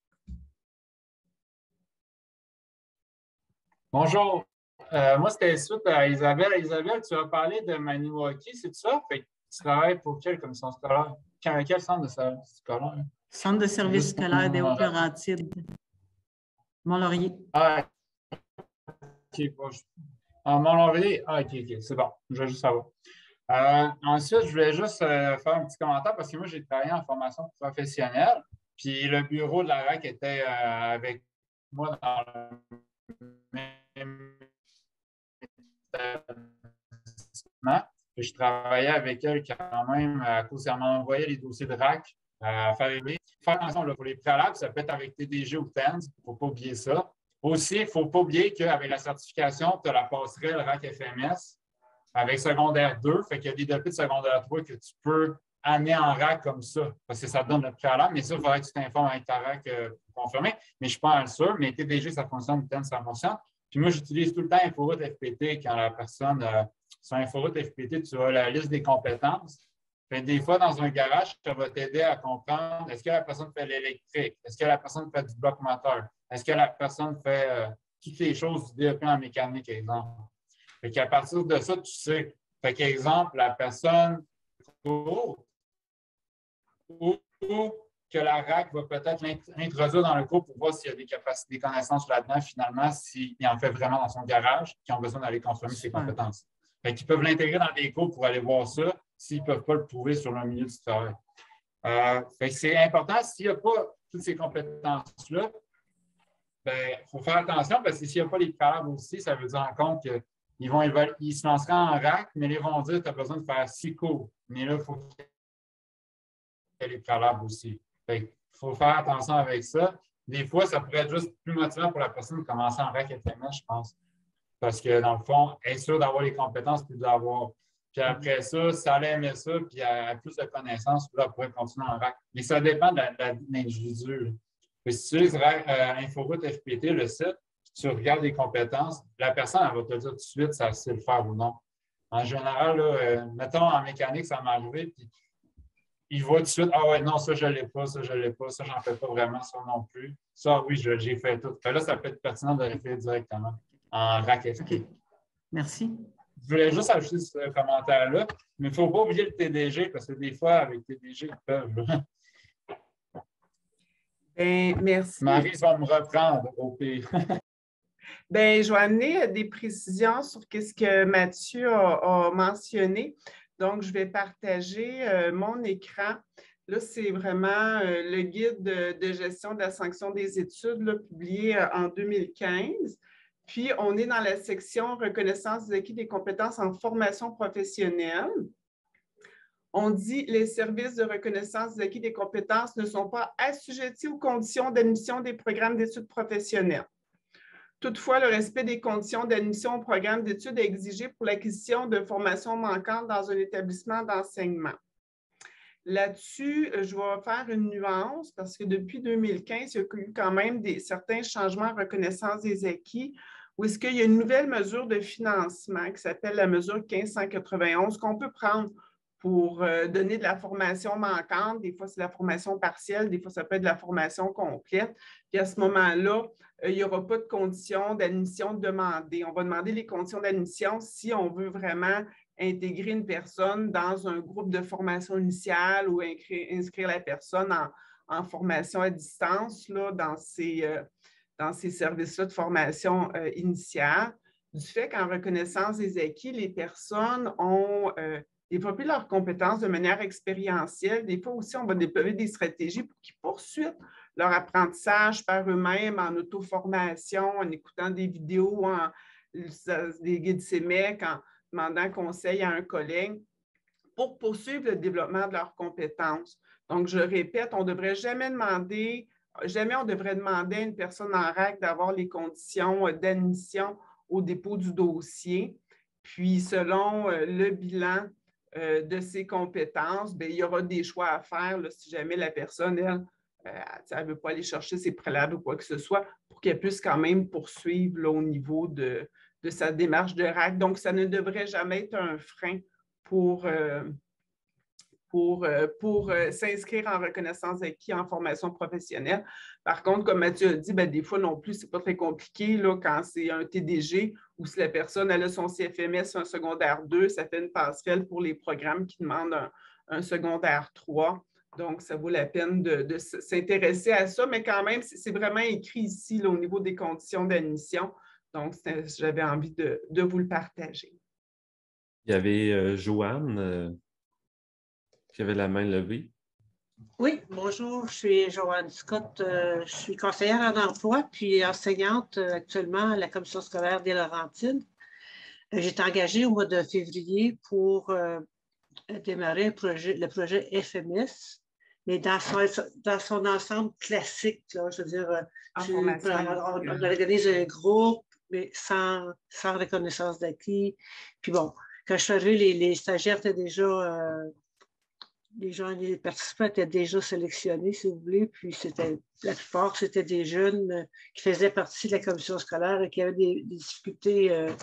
Bonjour. Euh, moi, c'était suite à Isabelle. Isabelle, tu as parlé de Maniwaki, c'est ça? Fait que tu travailles pour quelle commission scolaire? Quel, quel centre de service scolaire? Centre de service Juste scolaire des Hautes-Laurentides. Mont-Laurier. Ah, OK. Bon, je... ah, Mont-Laurier? Ah, OK, OK. C'est bon. Je veux juste savoir. Euh, ensuite, je voulais juste euh, faire un petit commentaire parce que moi, j'ai travaillé en formation professionnelle. Puis le bureau de la R A C était euh, avec moi dans le même établissement. Puis je travaillais avec elle quand même à cause qu'elle m'envoyait les dossiers de R A C à faire aimer. Faire attention là, pour les préalables, ça peut être avec T D G ou T E N S, il ne faut pas oublier ça. Aussi, il ne faut pas oublier qu'avec la certification, tu as la passerelle R A C F M S avec secondaire deux. Fait qu'il y a des députés de secondaire trois que tu peux amener en R A C comme ça, parce que ça te donne le préalable. Mais ça, il faudrait que tu t'informes avec ta R A C euh, pour confirmer. Mais je ne suis pas sûr. Mais T D G, ça fonctionne, T E N S, ça fonctionne. Puis moi, j'utilise tout le temps Inforoute F P T quand la personne, euh, sur Inforoute F P T, tu as la liste des compétences. Fait des fois, dans un garage, ça va t'aider à comprendre est-ce que la personne fait l'électrique, est-ce que la personne fait du bloc moteur, est-ce que la personne fait euh, toutes les choses du D E P en mécanique, exemple. Fait qu'à partir de ça, tu sais. Fait qu'exemple, la personne ou, ou que la R A C va peut-être l'introduire dans le cours pour voir s'il y a des capacités, des connaissances là-dedans, finalement, s'il en fait vraiment dans son garage, qui ont besoin d'aller confirmer ses compétences. Fait qu'ils peuvent l'intégrer dans des cours pour aller voir ça s'ils ne peuvent pas le prouver sur le milieu du travail. Euh, fait que c'est important, s'il n'y a pas toutes ces compétences-là, il faut faire attention parce que s'il n'y a pas les préalables aussi, ça veut dire en compte qu'ils vont évaluer, ils se lanceront en R A C, mais ils vont dire que tu as besoin de faire six cours. Mais là, il faut qu'il y ait les préalables aussi. Il faut faire attention avec ça. Des fois, ça pourrait être juste plus motivant pour la personne de commencer en R A C F M S, je pense. Parce que, dans le fond, être sûr d'avoir les compétences puis de l'avoir. Puis après ça, si elle aimait ça, puis elle a plus de connaissances, là, elle pourrait continuer en R A C. Mais ça dépend de l'individu. Si tu utilises euh, Inforoute F P T, le site, puis tu regardes les compétences, la personne, elle va te dire tout de suite si elle sait le faire ou non. En général, là, euh, mettons en mécanique, ça m'est arrivé, puis il voit tout de suite, ah ouais, non, ça, je ne l'ai pas, ça, je ne l'ai pas, ça, j'en fais pas vraiment, ça non plus. Ça, oui, j'ai fait tout. Fait là, ça peut être pertinent de réfléchir directement en R A C F P. OK. Merci. Je voulais juste ajouter ce commentaire-là, mais il ne faut pas oublier le T D G, parce que des fois, avec T D G, ils peuvent. Bien, merci. Marie va me reprendre au pire. Bien, je vais amener des précisions sur ce que Mathieu a, a mentionné. Donc, je vais partager euh, mon écran. Là, c'est vraiment euh, le guide de, de gestion de la sanction des études là, publié euh, en deux mille quinze. Puis, on est dans la section reconnaissance des acquis des compétences en formation professionnelle. On dit les services de reconnaissance des acquis des compétences ne sont pas assujettis aux conditions d'admission des programmes d'études professionnelles. Toutefois, le respect des conditions d'admission au programme d'études est exigé pour l'acquisition de formations manquantes dans un établissement d'enseignement. Là-dessus, je vais faire une nuance parce que depuis deux mille quinze, il y a eu quand même des, certains changements en reconnaissance des acquis où est-ce qu'il y a une nouvelle mesure de financement qui s'appelle la mesure quinze cent quatre-vingt-onze qu'on peut prendre pour euh, donner de la formation manquante. Des fois, c'est de la formation partielle, des fois, ça peut être de la formation complète. Puis à ce moment-là, euh, il n'y aura pas de conditions d'admission demandées. On va demander les conditions d'admission si on veut vraiment intégrer une personne dans un groupe de formation initiale ou inscrire, inscrire la personne en, en formation à distance là, dans ces, euh, dans ces services-là de formation euh, initiale. Du fait qu'en reconnaissance des acquis, les personnes ont euh, développer leurs compétences de manière expérientielle. Des fois aussi, on va déployer des stratégies pour qu'ils poursuivent leur apprentissage par eux-mêmes en auto-formation, en écoutant des vidéos, en, des guides C M E C, en demandant conseil à un collègue pour poursuivre le développement de leurs compétences. Donc, je répète, on ne devrait jamais demander, jamais on devrait demander à une personne en R A C d'avoir les conditions d'admission au dépôt du dossier. Puis, selon le bilan Euh, de ses compétences, bien, il y aura des choix à faire là, si jamais la personne, elle, elle ne veut pas aller chercher ses préalables ou quoi que ce soit, pour qu'elle puisse quand même poursuivre là, au niveau de, de sa démarche de R A C. Donc, ça ne devrait jamais être un frein pour, euh, pour, euh, pour euh, s'inscrire en reconnaissance d'acquis en formation professionnelle. Par contre, comme Mathieu a dit, bien, des fois non plus, ce n'est pas très compliqué là, quand c'est un T D G ou si la personne elle a son C F M S, un secondaire deux, ça fait une passerelle pour les programmes qui demandent un, un secondaire trois. Donc, ça vaut la peine de, de s'intéresser à ça, mais quand même, c'est vraiment écrit ici là, au niveau des conditions d'admission. Donc, j'avais envie de, de vous le partager. Il y avait euh, Joanne euh, qui avait la main levée. Oui, bonjour, je suis Joanne Scott. Euh, je suis conseillère en emploi puis enseignante euh, actuellement à la commission scolaire des Laurentides. Euh, j'ai été engagée au mois de février pour euh, démarrer un projet, le projet F M S, mais dans son, dans son ensemble classique. Là, je veux dire, euh, tu, on, on organise un groupe, mais sans, sans reconnaissance d'acquis. Puis bon, quand je suis arrivée, les, les stagiaires étaient déjà... Euh, Les gens, les participants étaient déjà sélectionnés, si vous voulez, puis c'était la plupart, c'était des jeunes qui faisaient partie de la commission scolaire et qui avaient des, des difficultés euh,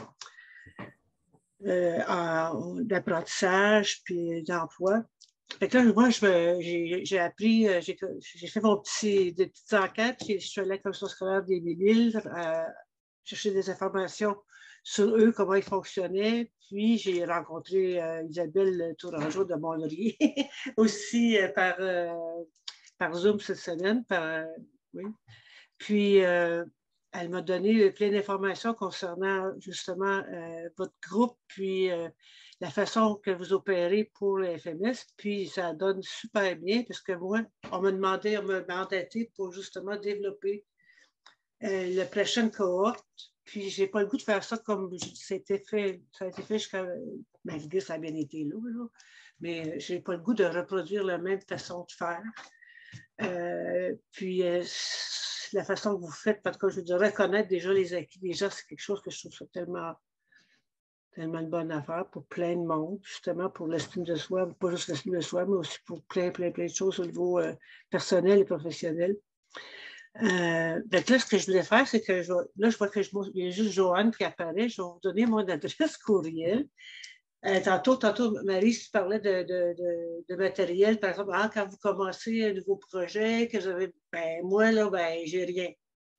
euh, d'apprentissage puis d'emploi. Fait que là, moi, j'ai appris, j'ai fait mon petit, des petites enquêtes, je suis allée à la commission scolaire des Mille à chercher des informations sur eux, comment ils fonctionnaient. Puis, j'ai rencontré euh, Isabelle Tourangeau de Mont-Laurier, aussi euh, par, euh, par Zoom cette semaine. Par, euh, oui. Puis, euh, elle m'a donné plein d'informations concernant justement euh, votre groupe, puis euh, la façon que vous opérez pour le F M S. Puis, ça donne super bien, parce que moi, on m'a demandé, on m'a mandaté pour justement développer euh, la prochaine cohorte. Puis, je n'ai pas le goût de faire ça comme ça a été fait, ça a été fait jusqu'à. Malgré ça a bien été là, là. Mais je n'ai pas le goût de reproduire la même façon de faire. Euh, puis, euh, la façon que vous faites, parce que je veux dire, reconnaître déjà les acquis, déjà, c'est quelque chose que je trouve ça tellement, tellement une bonne affaire pour plein de monde, justement, pour l'estime de soi, pas juste l'estime de soi, mais aussi pour plein, plein, plein de choses au niveau euh, personnel et professionnel. Euh, donc là, ce que je voulais faire, c'est que je, là, je vois que je, il y a juste Joanne qui apparaît. Je vais vous donner mon adresse courriel. Euh, tantôt, tantôt, Marie, tu parlais de, de, de, de matériel. Par exemple, ah, quand vous commencez un nouveau projet, que vous avez, ben, moi, là, ben, j'ai rien.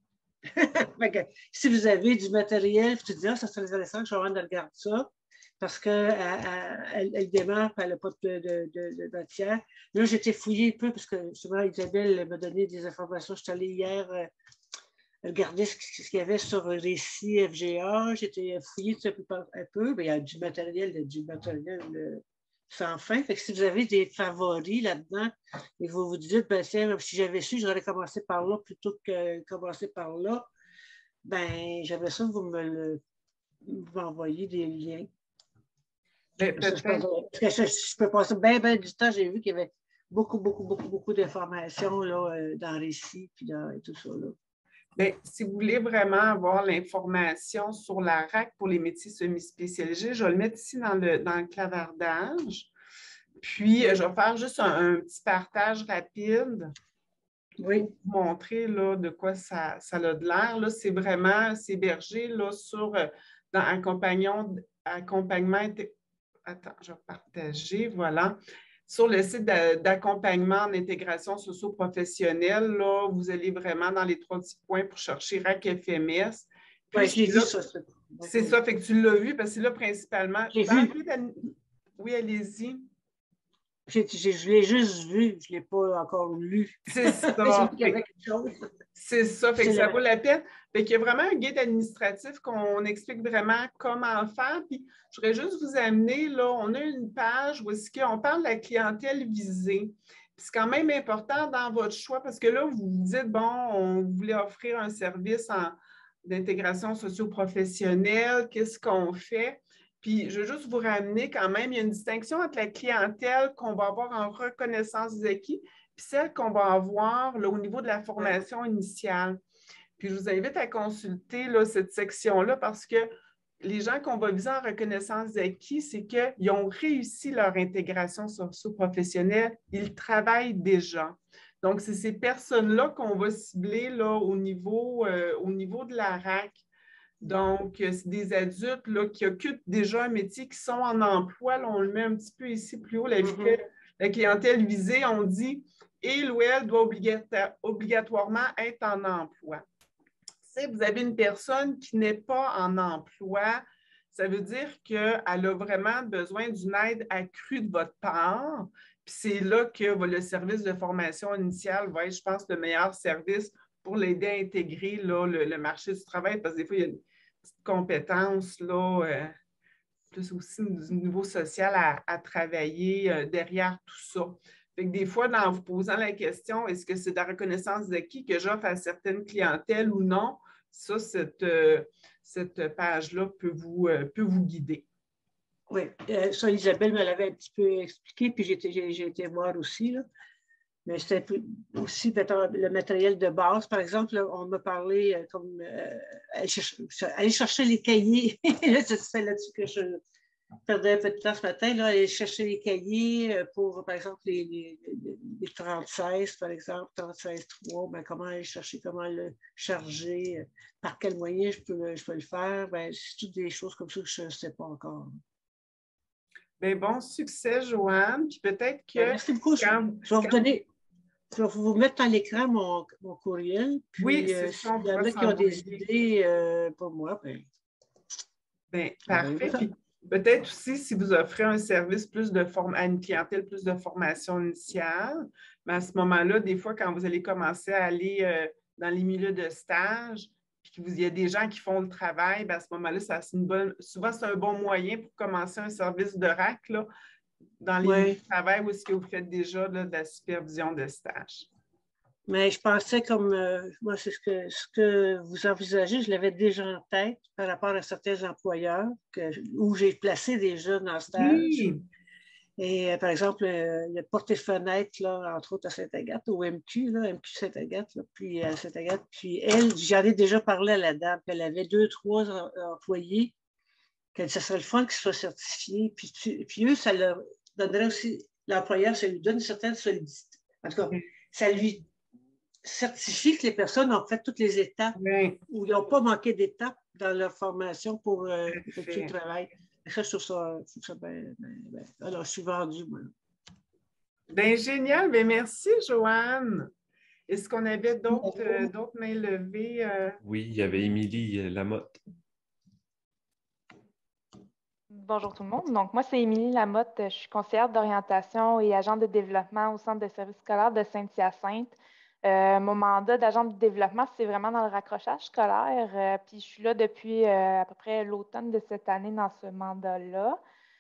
que, si vous avez du matériel, tu te dis, ah, ça serait intéressant que Joanne regarde ça, parce qu'elle elle, elle démarre, elle n'a pas de, de, de, de matière. Là, j'étais fouillée un peu, parce que souvent, Isabelle m'a donné des informations. Je suis allée hier euh, regarder ce, ce qu'il y avait sur le récit F G A. J'étais fouillée un peu, un peu, mais il y a du matériel, il y a du matériel euh, sans fin. Fait que si vous avez des favoris là-dedans, et vous vous dites, ben, si j'avais su, j'aurais commencé par là plutôt que commencer par là, ben, j'aimerais ça que vous me le, vous m'envoyiez des liens. Je, je, je peux passer bien, bien du temps. J'ai vu qu'il y avait beaucoup, beaucoup, beaucoup, beaucoup d'informations là, dans le récit puis dans, et tout ça. Là. Bien, si vous voulez vraiment avoir l'information sur la R A C pour les métiers semi-spécialisés, je vais le mettre ici dans le, dans le clavardage. Puis, je vais faire juste un, un petit partage rapide. Oui. Pour vous montrer là, de quoi ça, ça a de l'air. C'est vraiment, c'est hébergé là, sur, dans accompagnement, accompagnement Attends, je vais partager, voilà. Sur le site d'accompagnement en intégration socio-professionnelle, là, vous allez vraiment dans les trois petits points pour chercher R A C F M S. Oui, j'ai vu ça. C'est ça, fait que tu l'as vu, parce que c'est là principalement. J'ai vu. Oui, allez-y. Je, je, je l'ai juste vu, je ne l'ai pas encore lu. C'est ça. C'est ça, fait que ça vaut la peine. Fait qu'il y a vraiment un guide administratif qu'on explique vraiment comment faire. Puis, je voudrais juste vous amener, là, on a une page où est-ce qu'on parle de la clientèle visée. C'est quand même important dans votre choix parce que là, vous vous dites, bon, on voulait offrir un service d'intégration socio-professionnelle, qu'est-ce qu'on fait? Puis, je veux juste vous ramener quand même, il y a une distinction entre la clientèle qu'on va avoir en reconnaissance des acquis puis celle qu'on va avoir là, au niveau de la formation initiale. Puis, je vous invite à consulter là, cette section-là parce que les gens qu'on va viser en reconnaissance des acquis, c'est qu'ils ont réussi leur intégration socio-professionnelle, ils travaillent déjà. Donc, c'est ces personnes-là qu'on va cibler là, au, niveau, euh, au niveau de la R A C. Donc, c'est des adultes là, qui occupent déjà un métier, qui sont en emploi. Là, on le met un petit peu ici plus haut. La, mm-hmm. la clientèle visée, on dit, il ou elle doit obligata obligatoirement être en emploi. Si vous avez une personne qui n'est pas en emploi, ça veut dire qu'elle a vraiment besoin d'une aide accrue de votre part. Puis c'est là que le service de formation initiale va être, je pense, le meilleur service pour l'aider à intégrer là, le, le marché du travail, parce que des fois, il y a une petite compétence là, euh, plus aussi du niveau social à, à travailler euh, derrière tout ça. Fait que des fois, dans vous posant la question, est-ce que c'est de la reconnaissance de qui que j'offre à certaines clientèles ou non, ça, cette, euh, cette page-là peut vous, euh, peut vous guider. Oui, euh, ça, Isabelle me l'avait un petit peu expliqué, puis j'ai été, j'ai, j'ai été voir aussi, là. Mais c'était aussi le matériel de base. Par exemple, là, on m'a parlé euh, comme euh, aller, chercher, aller chercher les cahiers. C'est là-dessus que je perdais un peu de temps ce matin. Là, aller chercher les cahiers pour, par exemple, les, les, les trente-seize, par exemple, trente-seize trois. Ben, comment aller chercher, comment le charger, par quel moyen je peux, je peux le faire. Ben, c'est toutes des choses comme ça que je ne sais pas encore. Bien, bon succès, Joanne. Puis peut-être que. Ben, merci beaucoup. Quand, je vais vous donner. Je vais vous mettre à l'écran mon, mon courriel. Puis, oui, c'est euh, ça. Il y en a qui ont des idées euh, pour moi. Ben, bien, parfait. Puis peut-être aussi, si vous offrez un service plus de forme à une clientèle, plus de formation initiale, mais à ce moment-là, des fois, quand vous allez commencer à aller euh, dans les milieux de stage, puis qu'il y a des gens qui font le travail, bien, à ce moment-là, ça, c'est une bonne, souvent, c'est un bon moyen pour commencer un service de R A C, là, dans les oui. milieux de travail où est-ce que vous faites déjà là, de la supervision de stage. Mais je pensais comme, euh, moi, c'est ce que, ce que vous envisagez, je l'avais déjà en tête par rapport à certains employeurs que, où j'ai placé des jeunes en stage. Oui. Et euh, par exemple, euh, le porte et fenêtre, là, entre autres à Sainte-Agathe, au M Q, là, M Q Sainte-Agathe, là, puis à Sainte-Agathe. Puis elle, j'en ai déjà parlé à la dame, qu'elle avait deux, trois employés, que ça serait le fun qu'ils soient certifiés. Puis, puis eux, ça leur donnerait aussi, l'employeur, ça lui donne une certaine solidité. En tout cas, ça lui certifie que les personnes ont fait toutes les étapes oui. ou ils n'ont pas manqué d'étapes dans leur formation pour euh, effectuer le travail. Et ça, je trouve ça, je trouve ça bien, bien, bien. Alors, je suis vendue, moi. Bien, génial. Bien, merci, Joanne. Est-ce qu'on avait d'autres, euh, d'autres mains levées? Euh... Oui, il y avait Émilie Lamotte. Bonjour tout le monde. Donc, moi, c'est Émilie Lamotte. Je suis conseillère d'orientation et agente de développement au Centre de services scolaires de Saint-Hyacinthe. Euh, mon mandat d'agent de développement, c'est vraiment dans le raccrochage scolaire. Euh, puis, je suis là depuis euh, à peu près l'automne de cette année dans ce mandat-là.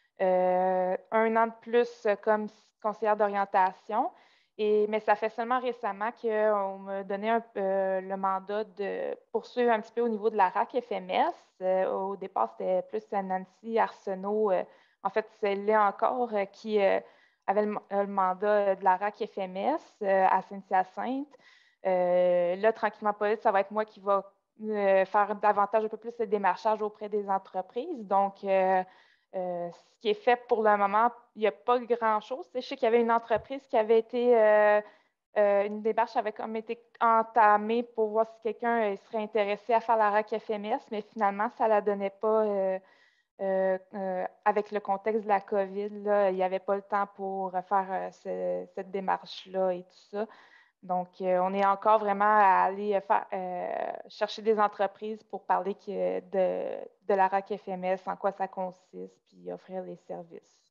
Euh, un an de plus comme conseillère d'orientation. Et, mais ça fait seulement récemment qu'on m'a donné un, euh, le mandat de poursuivre un petit peu au niveau de la R A C F M S. Euh, au départ, c'était plus Nancy Arsenault, euh, en fait, c'est elle encore, euh, qui euh, avait le, le mandat de la R A C F M S euh, à Saint-Hyacinthe. Euh, là, tranquillement pas vite, ça va être moi qui va euh, faire davantage, un peu plus de démarchage auprès des entreprises. Donc, euh, Euh, ce qui est fait pour le moment, il n'y a pas grand-chose. Je sais qu'il y avait une entreprise qui avait été, euh, euh, une démarche avait comme été entamée pour voir si quelqu'un euh, serait intéressé à faire la R A C F M S, mais finalement, ça ne la donnait pas euh, euh, euh, avec le contexte de la COVID. Là, il n'y avait pas le temps pour faire euh, ce, cette démarche-là et tout ça. Donc, euh, on est encore vraiment à aller faire, euh, chercher des entreprises pour parler que de, de la R A C F M S, en quoi ça consiste, puis offrir les services.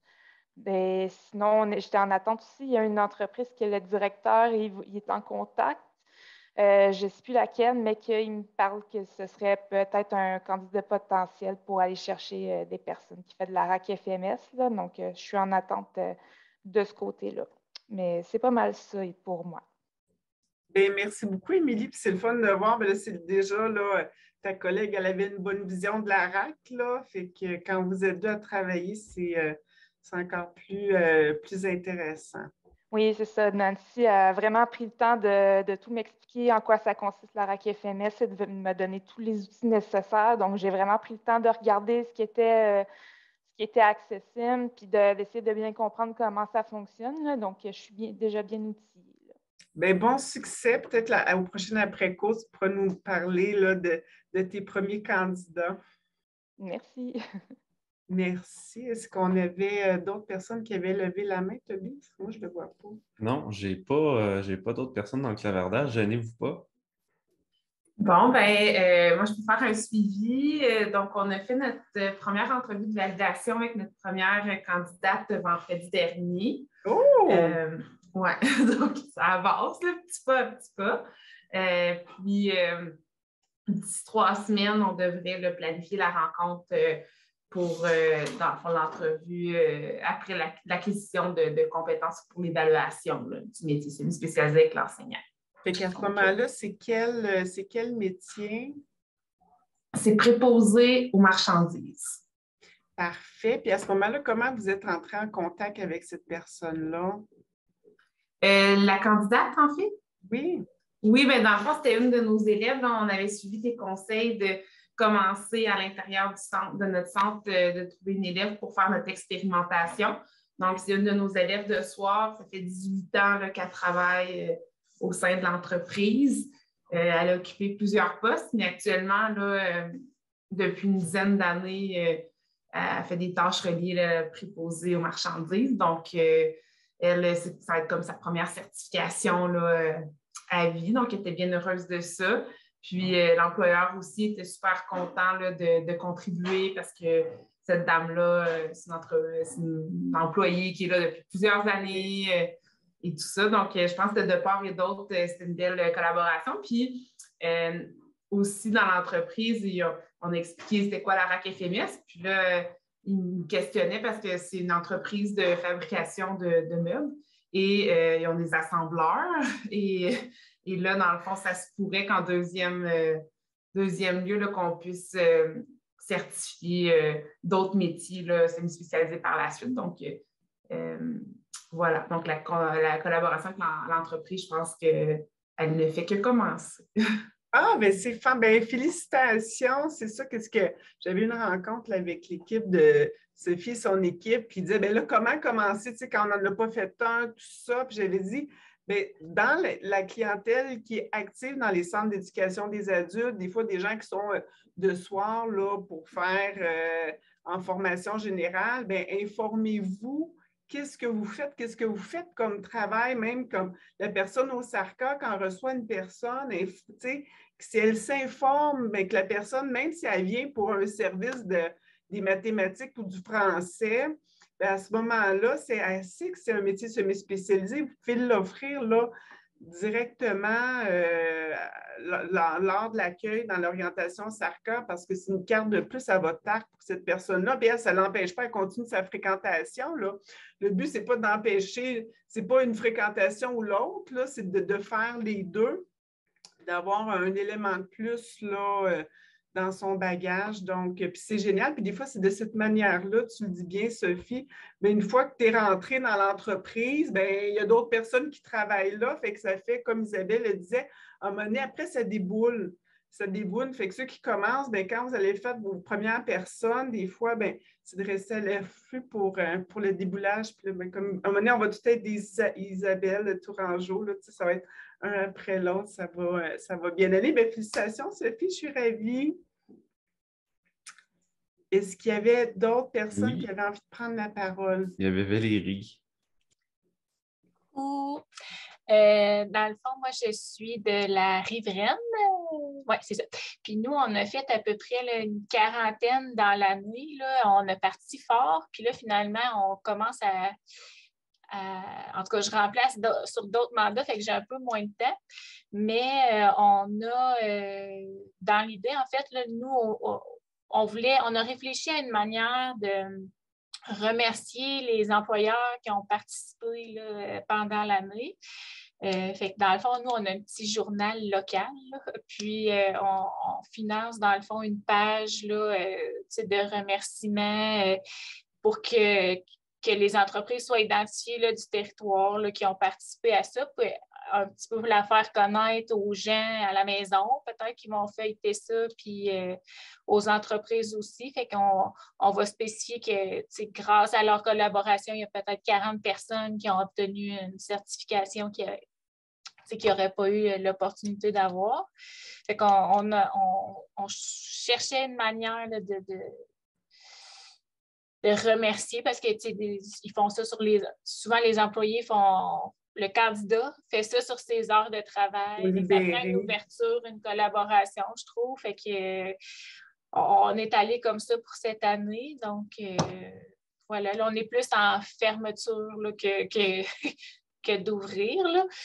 Et sinon, j'étais en attente aussi. Il y a une entreprise que le directeur il, il est en contact. Euh, je ne sais plus laquelle, mais qu'il me parle que ce serait peut-être un candidat potentiel pour aller chercher euh, des personnes qui font de la R A C F M S. Là. Donc, euh, je suis en attente euh, de ce côté-là. Mais c'est pas mal ça pour moi. Bien, merci beaucoup, Émilie. Puis c'est le fun de voir, bien là, c'est déjà là, ta collègue, elle avait une bonne vision de la R A C, là. Fait que quand vous êtes deux à travailler, c'est, euh, c'est encore plus, euh, plus intéressant. Oui, c'est ça. Nancy a vraiment pris le temps de, de tout m'expliquer en quoi ça consiste la R A C F M S et de me donner tous les outils nécessaires. Donc, j'ai vraiment pris le temps de regarder ce qui était, euh, ce qui était accessible, puis de, d'essayer de bien comprendre comment ça fonctionne. Là. Donc, je suis bien, déjà bien outillée. Là. Bien, bon succès. Peut-être la, au prochain après-course, tu pourras nous parler là, de, de tes premiers candidats. Merci. Merci. Est-ce qu'on avait euh, d'autres personnes qui avaient levé la main, Toby? Moi, je ne le vois pas. Non, je n'ai pas, euh, j'ai pas d'autres personnes dans le clavardage. Gênez-vous pas. Bon, ben, euh, moi, je peux faire un suivi. Euh, donc, on a fait notre euh, première entrevue de validation avec notre première candidate vendredi dernier. Oh! Euh, ouais, donc ça avance, là, petit pas à petit pas. Euh, puis, euh, d'ici trois semaines, on devrait là, planifier la rencontre euh, pour, euh, dans le fond, l'entrevue euh, après la, l'acquisition de, de compétences pour l'évaluation là, du métier semi-spécialisé avec l'enseignant. Fait qu'à ce moment-là, c'est quel, c'est quel métier? C'est préposé aux marchandises. Parfait. Puis à ce moment-là, comment vous êtes entré en contact avec cette personne-là? Euh, la candidate, en fait? Oui. Oui, bien, dans le fond, c'était une de nos élèves. Là, on avait suivi tes conseils de commencer à l'intérieur du centre, de notre centre, de, de trouver une élève pour faire notre expérimentation. Donc, c'est une de nos élèves de soir. Ça fait dix-huit ans là, qu'elle travaille euh, au sein de l'entreprise. Euh, elle a occupé plusieurs postes, mais actuellement, là, euh, depuis une dizaine d'années, euh, elle fait des tâches reliées, là, préposées aux marchandises. Donc, euh, elle, ça va être comme sa première certification là, à vie. Donc, elle était bien heureuse de ça. Puis, euh, l'employeur aussi était super content là, de, de contribuer parce que cette dame-là, euh, c'est, une entre... c'est une employée qui est là depuis plusieurs années euh, et tout ça. Donc, euh, je pense que de part et d'autre, euh, c'est une belle euh, collaboration. Puis, euh, aussi dans l'entreprise, il a, on a expliqué c'était quoi la R A C F M S. Puis là, il me questionnait parce que c'est une entreprise de fabrication de, de meubles et euh, ils ont des assembleurs. Et, et là, dans le fond, ça se pourrait qu'en deuxième, euh, deuxième lieu, là, qu'on puisse euh, certifier euh, d'autres métiers là, semi-spécialisés par la suite. Donc, euh, voilà. Donc, la, la collaboration avec l'entreprise, je pense qu'elle ne fait que commencer. Ah, bien, c'est fin. Bien, félicitations. C'est ça que, ce que j'avais une rencontre là, avec l'équipe de Sophie et son équipe, puis ils disaient, bien là, comment commencer, tu sais, quand on n'en a pas fait un, tout ça. Puis j'avais dit, bien, dans la clientèle qui est active dans les centres d'éducation des adultes, des fois des gens qui sont de soir là, pour faire euh, en formation générale, bien, informez-vous. Qu'est-ce que vous faites? Qu'est-ce que vous faites comme travail, même comme la personne au SARCA, quand on reçoit une personne, et, si elle s'informe, bien, que la personne, même si elle vient pour un service de, des mathématiques ou du français, bien, à ce moment-là, c'est, elle sait que c'est un métier semi-spécialisé. Vous pouvez l'offrir là, directement euh, lors de l'accueil dans l'orientation SARCA parce que c'est une carte de plus à votre arc pour cette personne-là. Bien, ça ne l'empêche pas, elle continue sa fréquentation. Là. Le but, ce n'est pas d'empêcher, ce n'est pas une fréquentation ou l'autre, là, c'est de, de faire les deux, d'avoir un élément de plus là, euh, dans son bagage. Donc, puis c'est génial. Puis des fois, c'est de cette manière-là, tu le dis bien, Sophie, bien, une fois que tu es rentrée dans l'entreprise, bien, il y a d'autres personnes qui travaillent là, fait que ça fait, comme Isabelle le disait, à un moment donné, après, ça déboule. Ça déboule. Fait que ceux qui commencent, bien, quand vous allez faire vos premières personnes, des fois, bien, c'est de rester à l'affût pour, euh, pour le déboulage. Puis là, bien, comme, à un moment donné, on va tout être des Isabelle Tourangeau, là, tu sais, ça va être un après l'autre, ça va, ça va bien aller. Bien, félicitations, Sophie, je suis ravie. Est-ce qu'il y avait d'autres personnes oui. qui avaient envie de prendre la parole? Il y avait Valérie. Ou, euh, dans le fond, moi, je suis de la Riveraine. Oui, c'est ça. Puis nous, on a fait à peu près là, une quarantaine dans l'année. Là. On a parti fort. Puis là, finalement, on commence à... à en tout cas, je remplace sur d'autres mandats, fait que j'ai un peu moins de temps. Mais euh, on a, euh, dans l'idée, en fait, là, nous, on, on voulait, on a réfléchi à une manière de remercier les employeurs qui ont participé là, pendant l'année. Euh, fait que dans le fond, nous, on a un petit journal local, là, puis euh, on, on finance, dans le fond, une page là, euh, de remerciements euh, pour que, que les entreprises soient identifiées là, du territoire là, qui ont participé à ça, puis un petit peu la faire connaître aux gens à la maison, peut-être qu'ils vont feuilleter ça, puis euh, aux entreprises aussi. Fait qu'on on va spécifier que grâce à leur collaboration, il y a peut-être quarante personnes qui ont obtenu une certification qui n'auraient pas eu l'opportunité d'avoir. Fait qu'on on a, on, on cherchait une manière là, de, de, de remercier parce que des, ils font ça sur les... Souvent, les employés font... Le candidat fait ça sur ses heures de travail. Ça prend une ouverture, une collaboration, je trouve. Fait que, euh, on est allé comme ça pour cette année. Donc, euh, voilà, là, on est plus en fermeture là, que, que, que d'ouvrir. Là.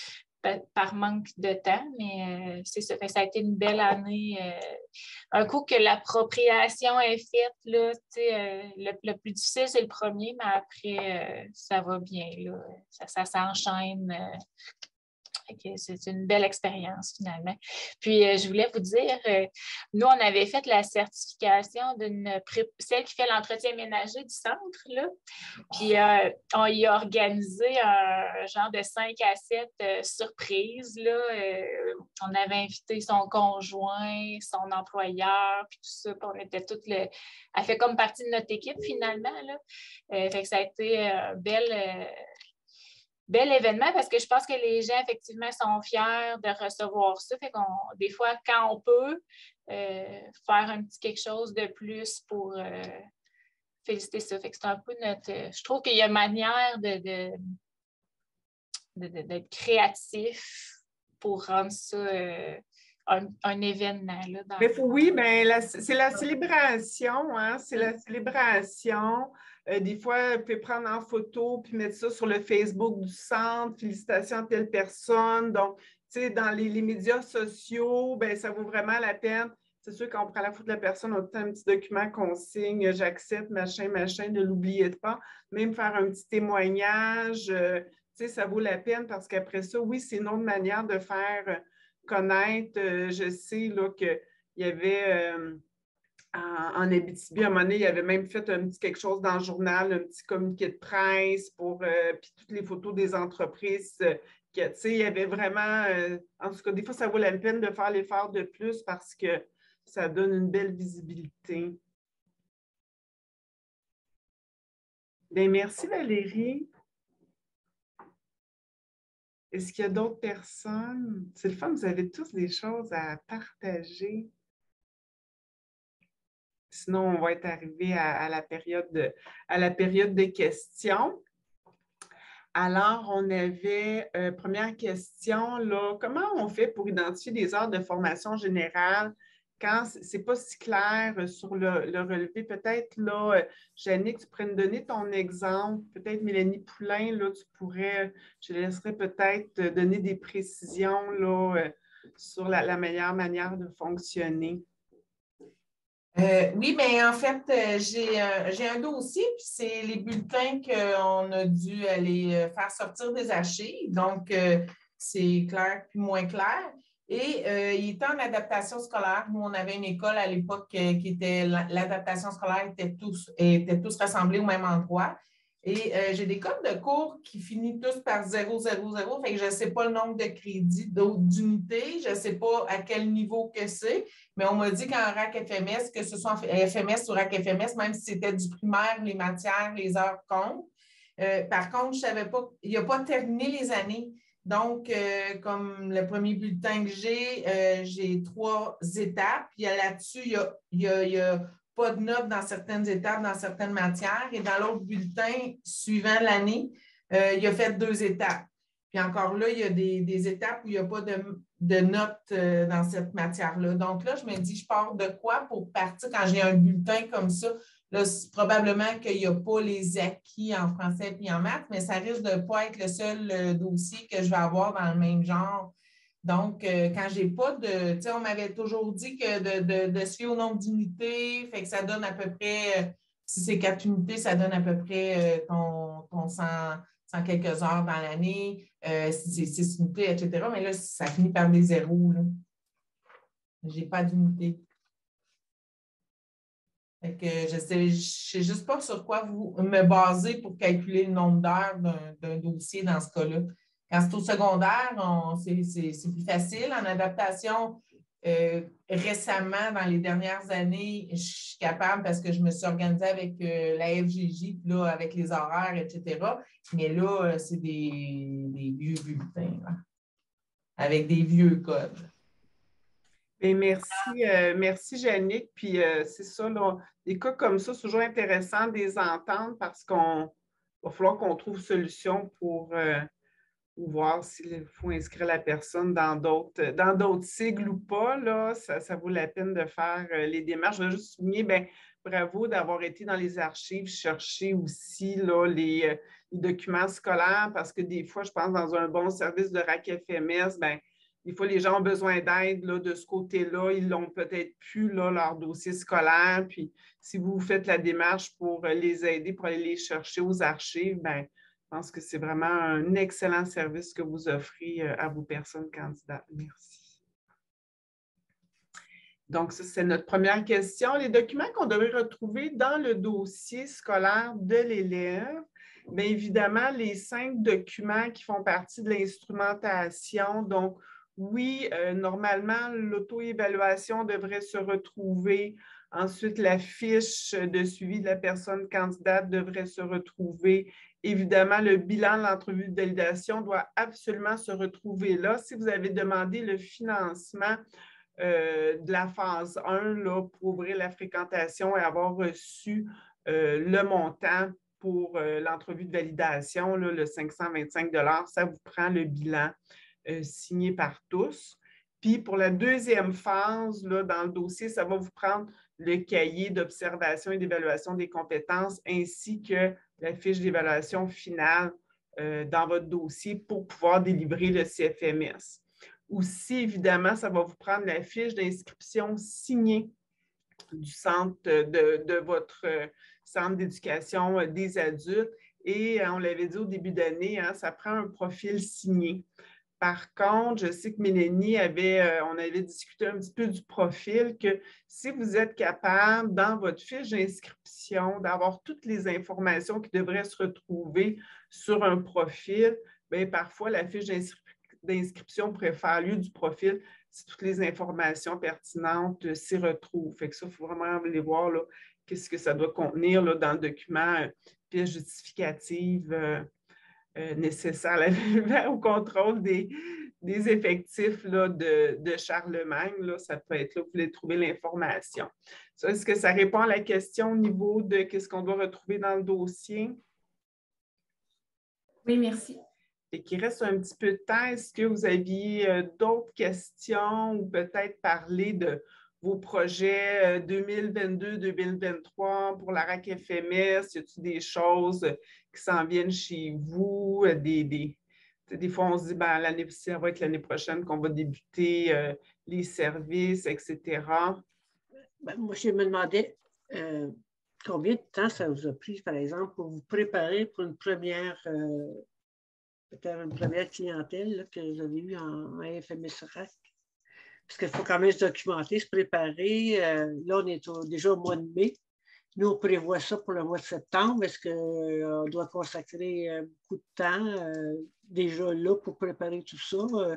par manque de temps, mais euh, c'est ça. Fait, ça a été une belle année. Euh, un coup que l'appropriation est faite, là, euh, le, le plus difficile, c'est le premier, mais après, euh, ça va bien. Là. Ça, ça s'enchaîne. Euh, c'est une belle expérience, finalement. Puis, euh, je voulais vous dire, euh, nous, on avait fait la certification d'une pré- celle qui fait l'entretien ménager du centre, là. Puis, euh, on y a organisé un genre de cinq à sept euh, surprises, là. Euh, on avait invité son conjoint, son employeur, puis tout ça. Puis on était toutes le... Elle fait comme partie de notre équipe, finalement, là. Euh, fait que ça a été un bel... Euh, bel événement parce que je pense que les gens, effectivement, sont fiers de recevoir ça. Fait qu'on, des fois, quand on peut, euh, faire un petit quelque chose de plus pour euh, féliciter ça. Fait que c'est un peu notre... Je trouve qu'il y a une manière de, de, de, de, d'être créatif pour rendre ça euh, un, un événement. Là, dans... Mais faut, oui, bien, la, c'est la célébration, hein? C'est la célébration. Euh, des fois, vous pouvez prendre en photo puis mettre ça sur le Facebook du centre. Félicitations à telle personne. Donc, tu sais, dans les, les médias sociaux, bien, ça vaut vraiment la peine. C'est sûr, quand on prend la photo de la personne, on a tout un petit document qu'on signe, j'accepte, machin, machin, ne l'oubliez pas. Même faire un petit témoignage, euh, tu sais, ça vaut la peine parce qu'après ça, oui, c'est une autre manière de faire connaître. Euh, je sais là, qu'il y avait... Euh, En, en Abitibi, à un moment donné, il avait même fait un petit quelque chose dans le journal, un petit communiqué de presse pour euh, puis toutes les photos des entreprises. Euh, qui, tu sais, il y avait vraiment, euh, en tout cas, des fois, ça vaut la peine de faire l'effort de plus parce que ça donne une belle visibilité. Bien, merci Valérie. Est-ce qu'il y a d'autres personnes? C'est le fun, vous avez tous des choses à partager. Sinon, on va être arrivé à, à, la période de, à la période des questions. Alors, on avait, euh, première question, là, comment on fait pour identifier des heures de formation générale quand ce n'est pas si clair sur le, le relevé? Peut-être, là, Jannick, tu pourrais nous donner ton exemple. Peut-être Mélanie Poulain, là, tu pourrais, je laisserai peut-être donner des précisions, là, sur la, la meilleure manière de fonctionner. Euh, oui, mais en fait, euh, j'ai un, j'ai un dossier, puis c'est les bulletins qu'on a dû aller faire sortir des archives. Donc, euh, c'est clair puis moins clair. Et euh, il était en adaptation scolaire. Nous, on avait une école à l'époque euh, qui était, l'adaptation scolaire était tous, était tous rassemblés au même endroit. Et euh, j'ai des codes de cours qui finissent tous par zéro, zéro, zéro. Fait que je ne sais pas le nombre de crédits, d'unités. Je ne sais pas à quel niveau que c'est. Mais on m'a dit qu'en R A C F M S, que ce soit en F M S ou R A C F M S, même si c'était du primaire, les matières, les heures comptent. Euh, par contre, je ne savais pas, il n'a pas terminé les années. Donc, euh, comme le premier bulletin que j'ai, euh, j'ai trois étapes. Il y a là-dessus, il y a, il y a, il y a pas de notes dans certaines étapes, dans certaines matières. Et dans l'autre bulletin, suivant l'année, euh, il a fait deux étapes. Puis encore là, il y a des, des étapes où il n'y a pas de, de notes euh, dans cette matière-là. Donc là, je me dis, je pars de quoi pour partir quand j'ai un bulletin comme ça? Là, probablement qu'il n'y a pas les acquis en français et en maths, mais ça risque de ne pas être le seul euh, dossier que je vais avoir dans le même genre. Donc, euh, quand j'ai pas de... Tu sais, on m'avait toujours dit que de, de, de se fier au nombre d'unités, fait que ça donne à peu près, euh, si c'est quatre unités, ça donne à peu près euh, ton, ton cent, cent quelques heures dans l'année, euh, si c'est six unités, et cetera. Mais là, ça finit par des zéros, là. Je n'ai pas d'unité. Fait que je ne sais, je sais juste pas sur quoi vous me basez pour calculer le nombre d'heures d'un, d'un dossier dans ce cas-là. Quand c'est au secondaire, on, c'est, c'est, c'est plus facile. En adaptation, euh, récemment, dans les dernières années, je suis capable parce que je me suis organisée avec euh, la F G J, là, avec les horaires, et cetera. Mais là, c'est des, des vieux bulletins, là, avec des vieux codes. Et merci, euh, merci Jannick. Puis euh, c'est ça, là, des cas comme ça, c'est toujours intéressant de les entendre parce qu'on va falloir qu'on trouve solution pour... Euh, ou voir s'il faut inscrire la personne dans d'autres dans d'autres sigles ou pas, là, ça, ça vaut la peine de faire euh, les démarches. Je veux juste souligner, bien, bravo d'avoir été dans les archives, chercher aussi là, les, euh, les documents scolaires, parce que des fois, je pense, dans un bon service de R A C F M S, bien, des fois, les gens ont besoin d'aide là, de ce côté-là. Ils l'ont peut-être plus, là, leur dossier scolaire. Puis, si vous faites la démarche pour les aider, pour aller les chercher aux archives, bien, je pense que c'est vraiment un excellent service que vous offrez à vos personnes candidates. Merci. Donc, ça, c'est notre première question. Les documents qu'on devrait retrouver dans le dossier scolaire de l'élève, bien évidemment, les cinq documents qui font partie de l'instrumentation. Donc, oui, euh, normalement, l'auto-évaluation devrait se retrouver. Ensuite, la fiche de suivi de la personne candidate devrait se retrouver. Évidemment, le bilan de l'entrevue de validation doit absolument se retrouver là. Si vous avez demandé le financement euh, de la phase un là, pour ouvrir la fréquentation et avoir reçu euh, le montant pour euh, l'entrevue de validation, là, le cinq cent vingt-cinq dollars, ça vous prend le bilan euh, signé par tous. Puis pour la deuxième phase, là, dans le dossier, ça va vous prendre le cahier d'observation et d'évaluation des compétences ainsi que la fiche d'évaluation finale euh, dans votre dossier pour pouvoir délivrer le C F M S. Aussi, évidemment, ça va vous prendre la fiche d'inscription signée du centre de, de votre centre d'éducation des adultes. Et on l'avait dit au début d'année, hein, ça prend un profil signé. Par contre, je sais que Mélanie avait, euh, on avait discuté un petit peu du profil, que si vous êtes capable, dans votre fiche d'inscription, d'avoir toutes les informations qui devraient se retrouver sur un profil, bien, parfois, la fiche d'inscription pourrait faire lieu du profil si toutes les informations pertinentes s'y retrouvent. Fait que ça, il faut vraiment aller voir là, qu'est-ce que ça doit contenir là, dans le document, euh, pièce justificative, euh, Euh, nécessaire là, au contrôle des, des effectifs là, de, de Charlemagne. Là, ça peut être là que vous voulez trouver l'information. Est-ce que ça répond à la question au niveau de qu'est-ce qu'on doit retrouver dans le dossier? Oui, merci. Et qu'il reste un petit peu de temps. Est-ce que vous aviez euh, d'autres questions ou peut-être parler de vos projets deux mille vingt-deux deux mille vingt-trois pour la R A C F M S? Y a-t-il des choses qui s'en viennent chez vous? Des, des, des fois, on se dit, ben, l'année, ça va être l'année prochaine qu'on va débuter euh, les services, et cetera. Ben, moi, je me demandais euh, combien de temps ça vous a pris, par exemple, pour vous préparer pour une première, euh, peut-être une première clientèle là, que vous avez eue en, en F M S R A C? Parce qu'il faut quand même se documenter, se préparer. Euh, là, on est au, déjà au mois de mai. Nous, on prévoit ça pour le mois de septembre. Est-ce qu'on euh, doit consacrer euh, beaucoup de temps euh, déjà là pour préparer tout ça, euh,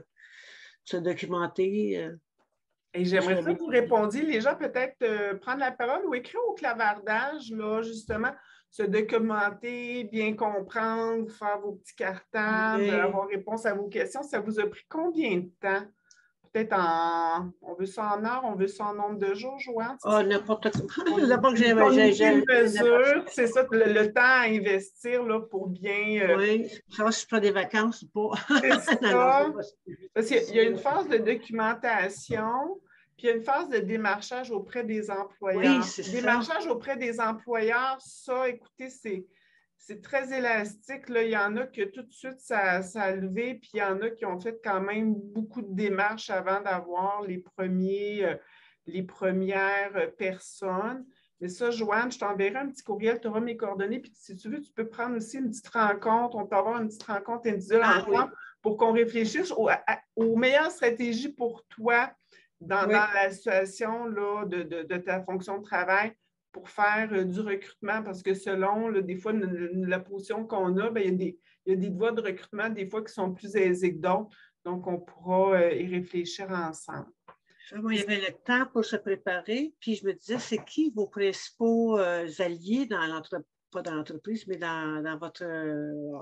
se documenter? Euh, Et j'aimerais ça que vous répondiez, les gens peut-être euh, prendre la parole ou écrire au clavardage, là, justement, se documenter, bien comprendre, faire vos petits cartables, oui. Avoir réponse à vos questions. Ça vous a pris combien de temps? Peut-être en... On veut ça en heures, on veut ça en nombre de jours, Joanne? Ah, oh, n'importe quoi. D'abord que j'ai une mesure, c'est ça, le, le temps à investir là, pour bien... Euh... Oui, ça, si je prends des vacances ou pas. C'est ça. non, non, parce qu'il y a une phase de documentation, puis il y a une phase de démarchage auprès des employeurs. Oui, c'est ça. Démarchage auprès des employeurs, ça, écoutez, c'est... C'est très élastique. Là. Il y en a que tout de suite, ça, ça a levé, puis il y en a qui ont fait quand même beaucoup de démarches avant d'avoir les, premiers, euh, les premières personnes. Mais ça, Joanne, je t'enverrai un petit courriel, tu auras mes coordonnées, puis si tu veux, tu peux prendre aussi une petite rencontre. On peut avoir une petite rencontre individuelle ah, ensemble oui. pour qu'on réfléchisse aux, à, aux meilleures stratégies pour toi dans, oui. dans la situation là, de, de, de ta fonction de travail, pour faire euh, du recrutement, parce que selon, là, des fois, la position qu'on a, bien, il, y a des, il y a des voies de recrutement, des fois, qui sont plus aisées que d'autres. Donc, on pourra euh, y réfléchir ensemble. Moi, il y avait le temps pour se préparer, puis je me disais, c'est qui vos principaux euh, alliés dans l'entreprise, pas dans l'entreprise, mais dans, dans votre, euh,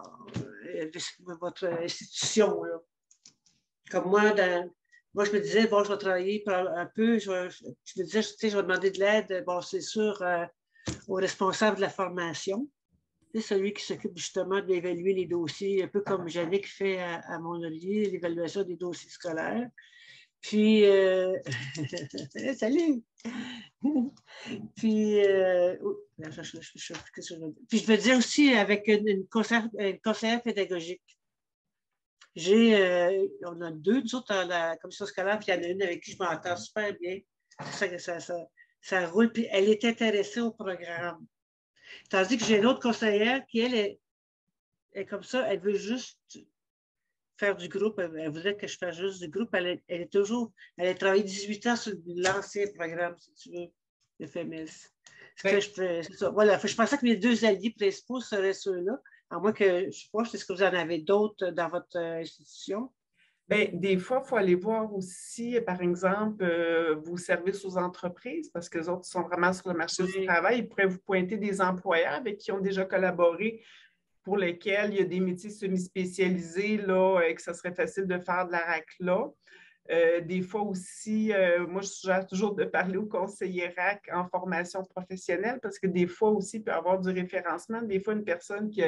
euh, votre institution, là. Comme moi, dans... Moi, je me disais, bon, je vais travailler un peu, je, je, je me disais, tu sais, je vais demander de l'aide, bon, c'est sûr, euh, aux responsables de la formation. C'est celui qui s'occupe justement d'évaluer les dossiers, un peu comme Jannick fait à, à Mont-Olivier, l'évaluation des dossiers scolaires. Puis, euh... salut! Puis, euh... je, je, je, je, je, puis, je veux dire aussi avec une, une, conseillère, une conseillère pédagogique. J'ai, euh, on a deux, nous autres, dans la commission scolaire, puis il y en a une avec qui je m'entends super bien. Ça, ça, ça, ça roule, puis elle est intéressée au programme. Tandis que j'ai une autre conseillère qui, elle, est, est comme ça, elle veut juste faire du groupe. Elle, elle voudrait que je fasse juste du groupe. Elle est, elle est toujours, elle a travaillé dix-huit ans sur l'ancien programme, si tu veux, F M S. Oui. Je, c'est ça. Voilà, je pensais que mes deux alliés principaux seraient ceux-là, à moins que, je ne sais pas, est-ce que vous en avez d'autres dans votre institution? Bien, des fois, il faut aller voir aussi, par exemple, euh, vos services aux entreprises, parce que les autres sont vraiment sur le marché oui. du travail. Ils pourraient vous pointer des employeurs avec qui ont déjà collaboré, pour lesquels il y a des métiers semi-spécialisés, là, et que ça serait facile de faire de la R A C là. Euh, des fois aussi, euh, moi, je suggère toujours de parler aux conseillers R A C en formation professionnelle, parce que des fois aussi, il peut y avoir du référencement. Des fois, une personne qui,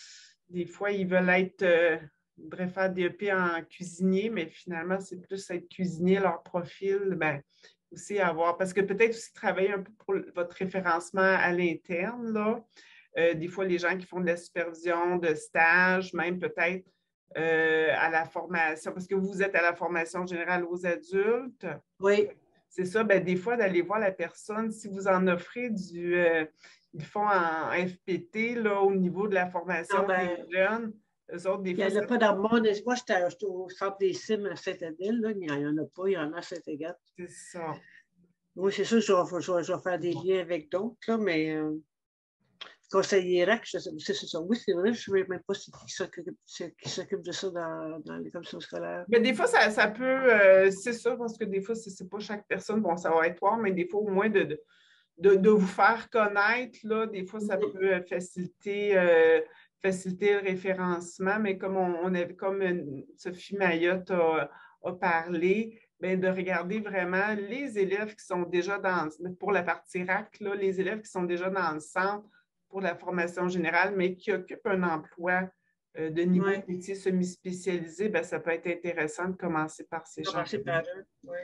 des fois, ils veulent être... Euh, Ils voudraient faire des E P en cuisinier, mais finalement, c'est plus être cuisinier, leur profil, ben, aussi avoir, parce que peut-être aussi travailler un peu pour votre référencement à l'interne, là. Euh, des fois, les gens qui font de la supervision, de stage, même peut-être euh, à la formation, parce que vous êtes à la formation générale aux adultes. Oui. C'est ça, ben, des fois, d'aller voir la personne, si vous en offrez du, euh, ils font en F P T, là, au niveau de la formation non, ben... des jeunes. Eux autres, des il n'y en a pas dans mon espoir. Moi, j'étais au centre des cimes à Saint-Adèle. Là. Il n'y en a pas. Il y en a à Saint-Agathe. C'est ça. Oui, c'est sûr, je vais, je, vais, je vais faire des liens avec d'autres, là, mais euh, conseiller R A C, c'est ça. Oui, c'est vrai, je ne sais même pas qui s'occupe de ça dans, dans les commissions scolaires. Mais des fois, ça, ça peut, euh, c'est ça, parce que des fois, ce n'est pas chaque personne, bon, ça va être toi, mais des fois, au moins, de, de, de, de vous faire connaître, là, des fois, ça peut faciliter... Euh, faciliter le référencement, mais comme on, on avait, comme Sophie Mayotte a, a parlé, bien, de regarder vraiment les élèves qui sont déjà dans, pour la partie R A C, là, les élèves qui sont déjà dans le centre pour la formation générale, mais qui occupent un emploi euh, de niveau ouais. métier semi-spécialisé, bien, ça peut être intéressant de commencer par ces gens. Commencer par eux, oui.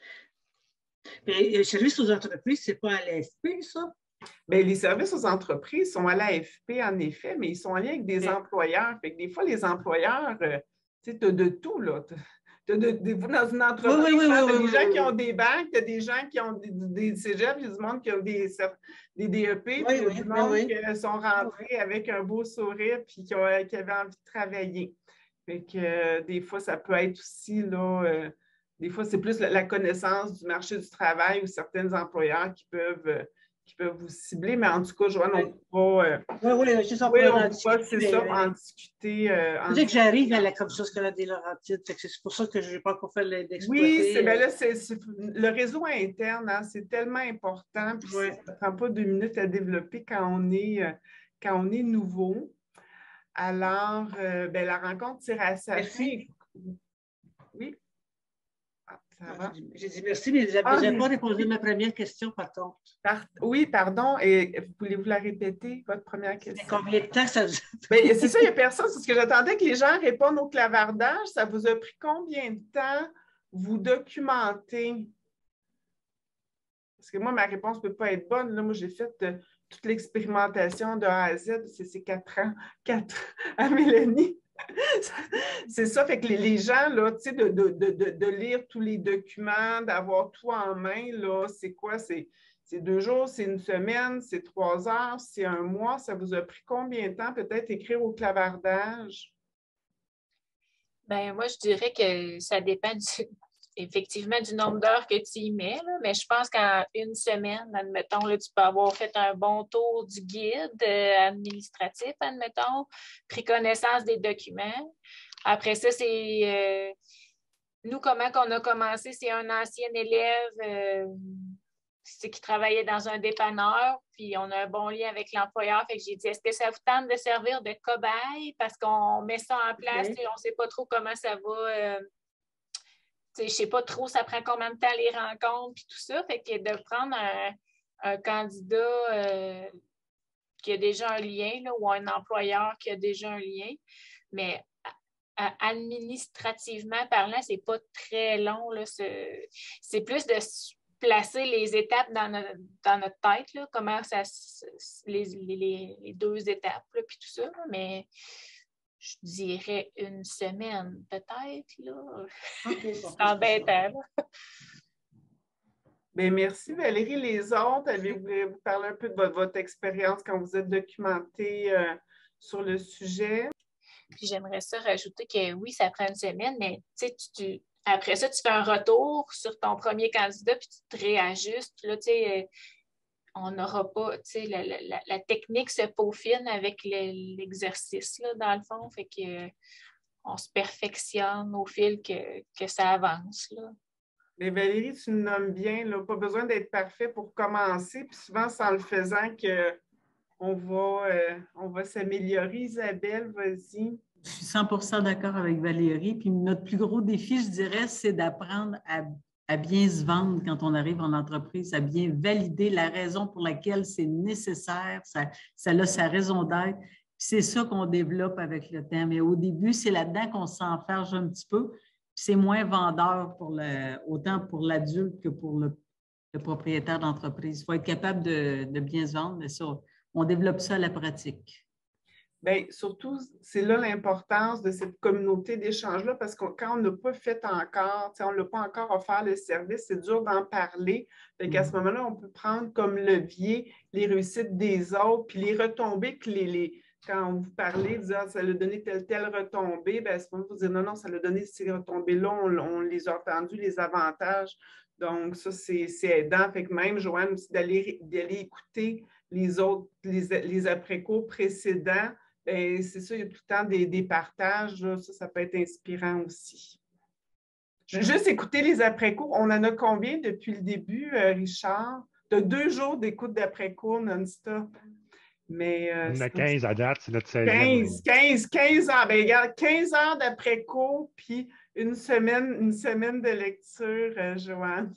Mais le service aux entreprises, ce n'est pas à l'A F P, ça? Bien, les services aux entreprises sont à l'A F P, en effet, mais ils sont en lien avec des oui. employeurs. Fait que des fois, les employeurs, euh, tu sais, tu as de tout, là. Tu as de, de, dans une entreprise, oui, oui, oui, tu as oui, des oui, gens oui. qui ont des banques, tu as des gens qui ont des, des cégeps, il y a du monde qui ont des, des D E P, oui, puis il y a oui, du monde oui. qui sont rentrés avec un beau sourire puis qui, ont, qui avaient envie de travailler. Fait que euh, des fois, ça peut être aussi, là... Euh, des fois, c'est plus la, la connaissance du marché du travail ou certains employeurs qui peuvent... Euh, qui peuvent vous cibler, mais en tout cas, Joanne, on pourra... Euh, oui, oui, c'est ça. Oui, on pourra, c'est ça, en discuter. Euh, en... Dès que j'arrive à la commission scolaire des Laurentides, c'est pour ça que je n'ai pas encore fait l'exploiter. Oui, c'est, ben là, c'est, c'est, le réseau interne, hein, c'est tellement important, puis oui. ça ne prend pas deux minutes à développer quand on est, euh, quand on est nouveau. Alors, euh, ben, la rencontre tire à sa fin. Oui. J'ai dit merci, mais je n'avais ah, pas répondu à ma première question, par contre. Par... Oui, pardon. Et voulez-vous la répéter, votre première question? Combien de temps ça vous a pris? C'est ça, il n'y a personne. C'est ce que j'attendais que les gens répondent au clavardage. Ça vous a pris combien de temps vous documenter? Parce que moi, ma réponse ne peut pas être bonne. Là, moi, j'ai fait euh, toute l'expérimentation de A à Z. C'est quatre ans. Quatre à Mélanie. C'est ça, fait que les, les gens, là, tu sais, de, de, de, de lire tous les documents, d'avoir tout en main, là, c'est quoi? C'est deux jours, c'est une semaine, c'est trois heures, c'est un mois. Ça vous a pris combien de temps, peut-être, écrire au clavardage? Bien, moi, je dirais que ça dépend du, effectivement du nombre d'heures que tu y mets, là, mais je pense qu'en une semaine, admettons, là, tu peux avoir fait un bon tour du guide euh, administratif, admettons, pris connaissance des documents. Après ça, c'est... Euh, nous, comment qu'on a commencé, c'est un ancien élève euh, qui travaillait dans un dépanneur, puis on a un bon lien avec l'employeur. Fait que j'ai dit, est-ce que ça vous tente de servir de cobaye? Parce qu'on met ça en place, okay. On ne sait pas trop comment ça va... Euh, je ne sais pas trop, ça prend combien de temps les rencontres puis tout ça. Fait que de prendre un, un candidat euh, qui a déjà un lien là, ou un employeur qui a déjà un lien. Mais à, administrativement parlant, c'est pas très long. Là, c'est, c'est plus de placer les étapes dans notre, dans notre tête, là, comment ça, les, les, les deux étapes, là, puis tout ça. Là, mais je dirais une semaine, peut-être. Là. Okay, c'est embêtant. Bien, merci Valérie. Les autres, avez-vous vous parler un peu de votre, votre expérience quand vous êtes documenté euh, sur le sujet? Puis j'aimerais ça rajouter que oui, ça prend une semaine, mais tu sais, tu, après ça, tu fais un retour sur ton premier candidat, puis tu te réajustes. Puis là, tu sais, on n'aura pas, tu sais, la, la, la technique se peaufine avec le, l'exercice, là, dans le fond. Fait que on se perfectionne au fil que, que ça avance, là. Mais Valérie, tu nous nommes bien, là, pas besoin d'être parfait pour commencer. Puis souvent, c'est en le faisant qu'on va, euh, on va s'améliorer. Isabelle, vas-y. Je suis cent pour cent d'accord avec Valérie. Puis notre plus gros défi, je dirais, c'est d'apprendre à, à bien se vendre quand on arrive en entreprise, à bien valider la raison pour laquelle c'est nécessaire, ça, ça a sa raison d'être. Puis c'est ça qu'on développe avec le temps. Mais au début, c'est là-dedans qu'on s'enferge un petit peu. C'est moins vendeur pour le, autant pour l'adulte que pour le, le propriétaire d'entreprise. Il faut être capable de, de bien se vendre, mais ça, on développe ça à la pratique. Bien, surtout, c'est là l'importance de cette communauté d'échange-là, parce que quand on n'a pas fait encore, on ne l'a pas encore offert le service, c'est dur d'en parler. Fait qu'à ce moment-là, on peut prendre comme levier les réussites des autres, puis les retombées que les, les quand vous parlez, dire ah, ça a donné telle, telle retombée, bien, à ce moment-là, vous dire non, non, ça a donné ces retombées-là, on, on les a entendues, les avantages. Donc, ça, c'est, c'est aidant. Fait que même, Joanne, aussi d'aller, d'aller écouter les autres, les, les après-cours précédents, bien, c'est ça, il y a tout le temps des, des partages. Là. Ça, ça peut être inspirant aussi. Juste écouter les après-cours. On en a combien depuis le début, euh, Richard? De deux jours d'écoute d'après-cours non-stop. Mais, euh, on en a quinze à date, c'est notre seizième. quinze, quinze, quinze heures. Ben, regarde, quinze heures d'après-cours, puis une semaine, une semaine de lecture, euh, Joanne.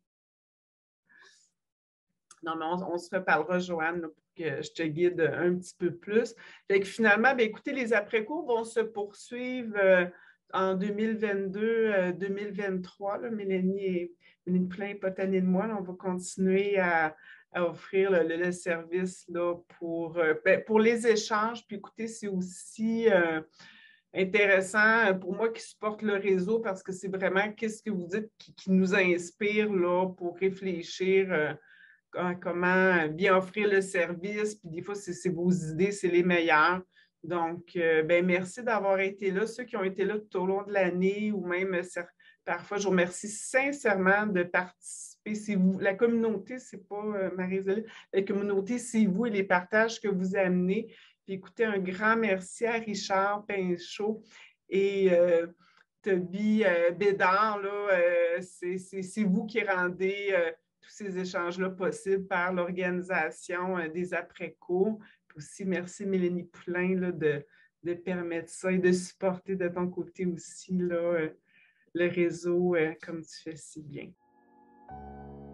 Non, mais on, on se reparlera, Joanne, là, pour que je te guide un petit peu plus. Fait que finalement, bien, écoutez, les après-cours vont se poursuivre euh, en deux mille vingt-deux deux mille vingt-trois. Là, Mélanie et Mélanie Poulain n'est pas tannée de moi. Là, on va continuer à, à offrir le, le, le service là, pour, euh, ben, pour les échanges. Puis écoutez, c'est aussi euh, intéressant pour moi qui supporte le réseau parce que c'est vraiment qu'est-ce que vous dites qui, qui nous inspire là, pour réfléchir. Euh, comment bien offrir le service, puis des fois, c'est, c'est vos idées, c'est les meilleures. Donc, euh, ben merci d'avoir été là. Ceux qui ont été là tout au long de l'année ou même parfois, je vous remercie sincèrement de participer. C'est vous, la communauté, c'est pas euh, Marie-Zélie, la communauté, c'est vous et les partages que vous amenez. Puis écoutez, un grand merci à Richard Pinchot et euh, Toby euh, Bédard. Là, euh, c'est, c'est, c'est vous qui rendez euh, tous ces échanges-là possibles par l'organisation euh, des après-cours. Puis aussi, merci Mélanie Poulain là, de, de permettre ça et de supporter de ton côté aussi là, euh, le réseau euh, comme tu fais si bien.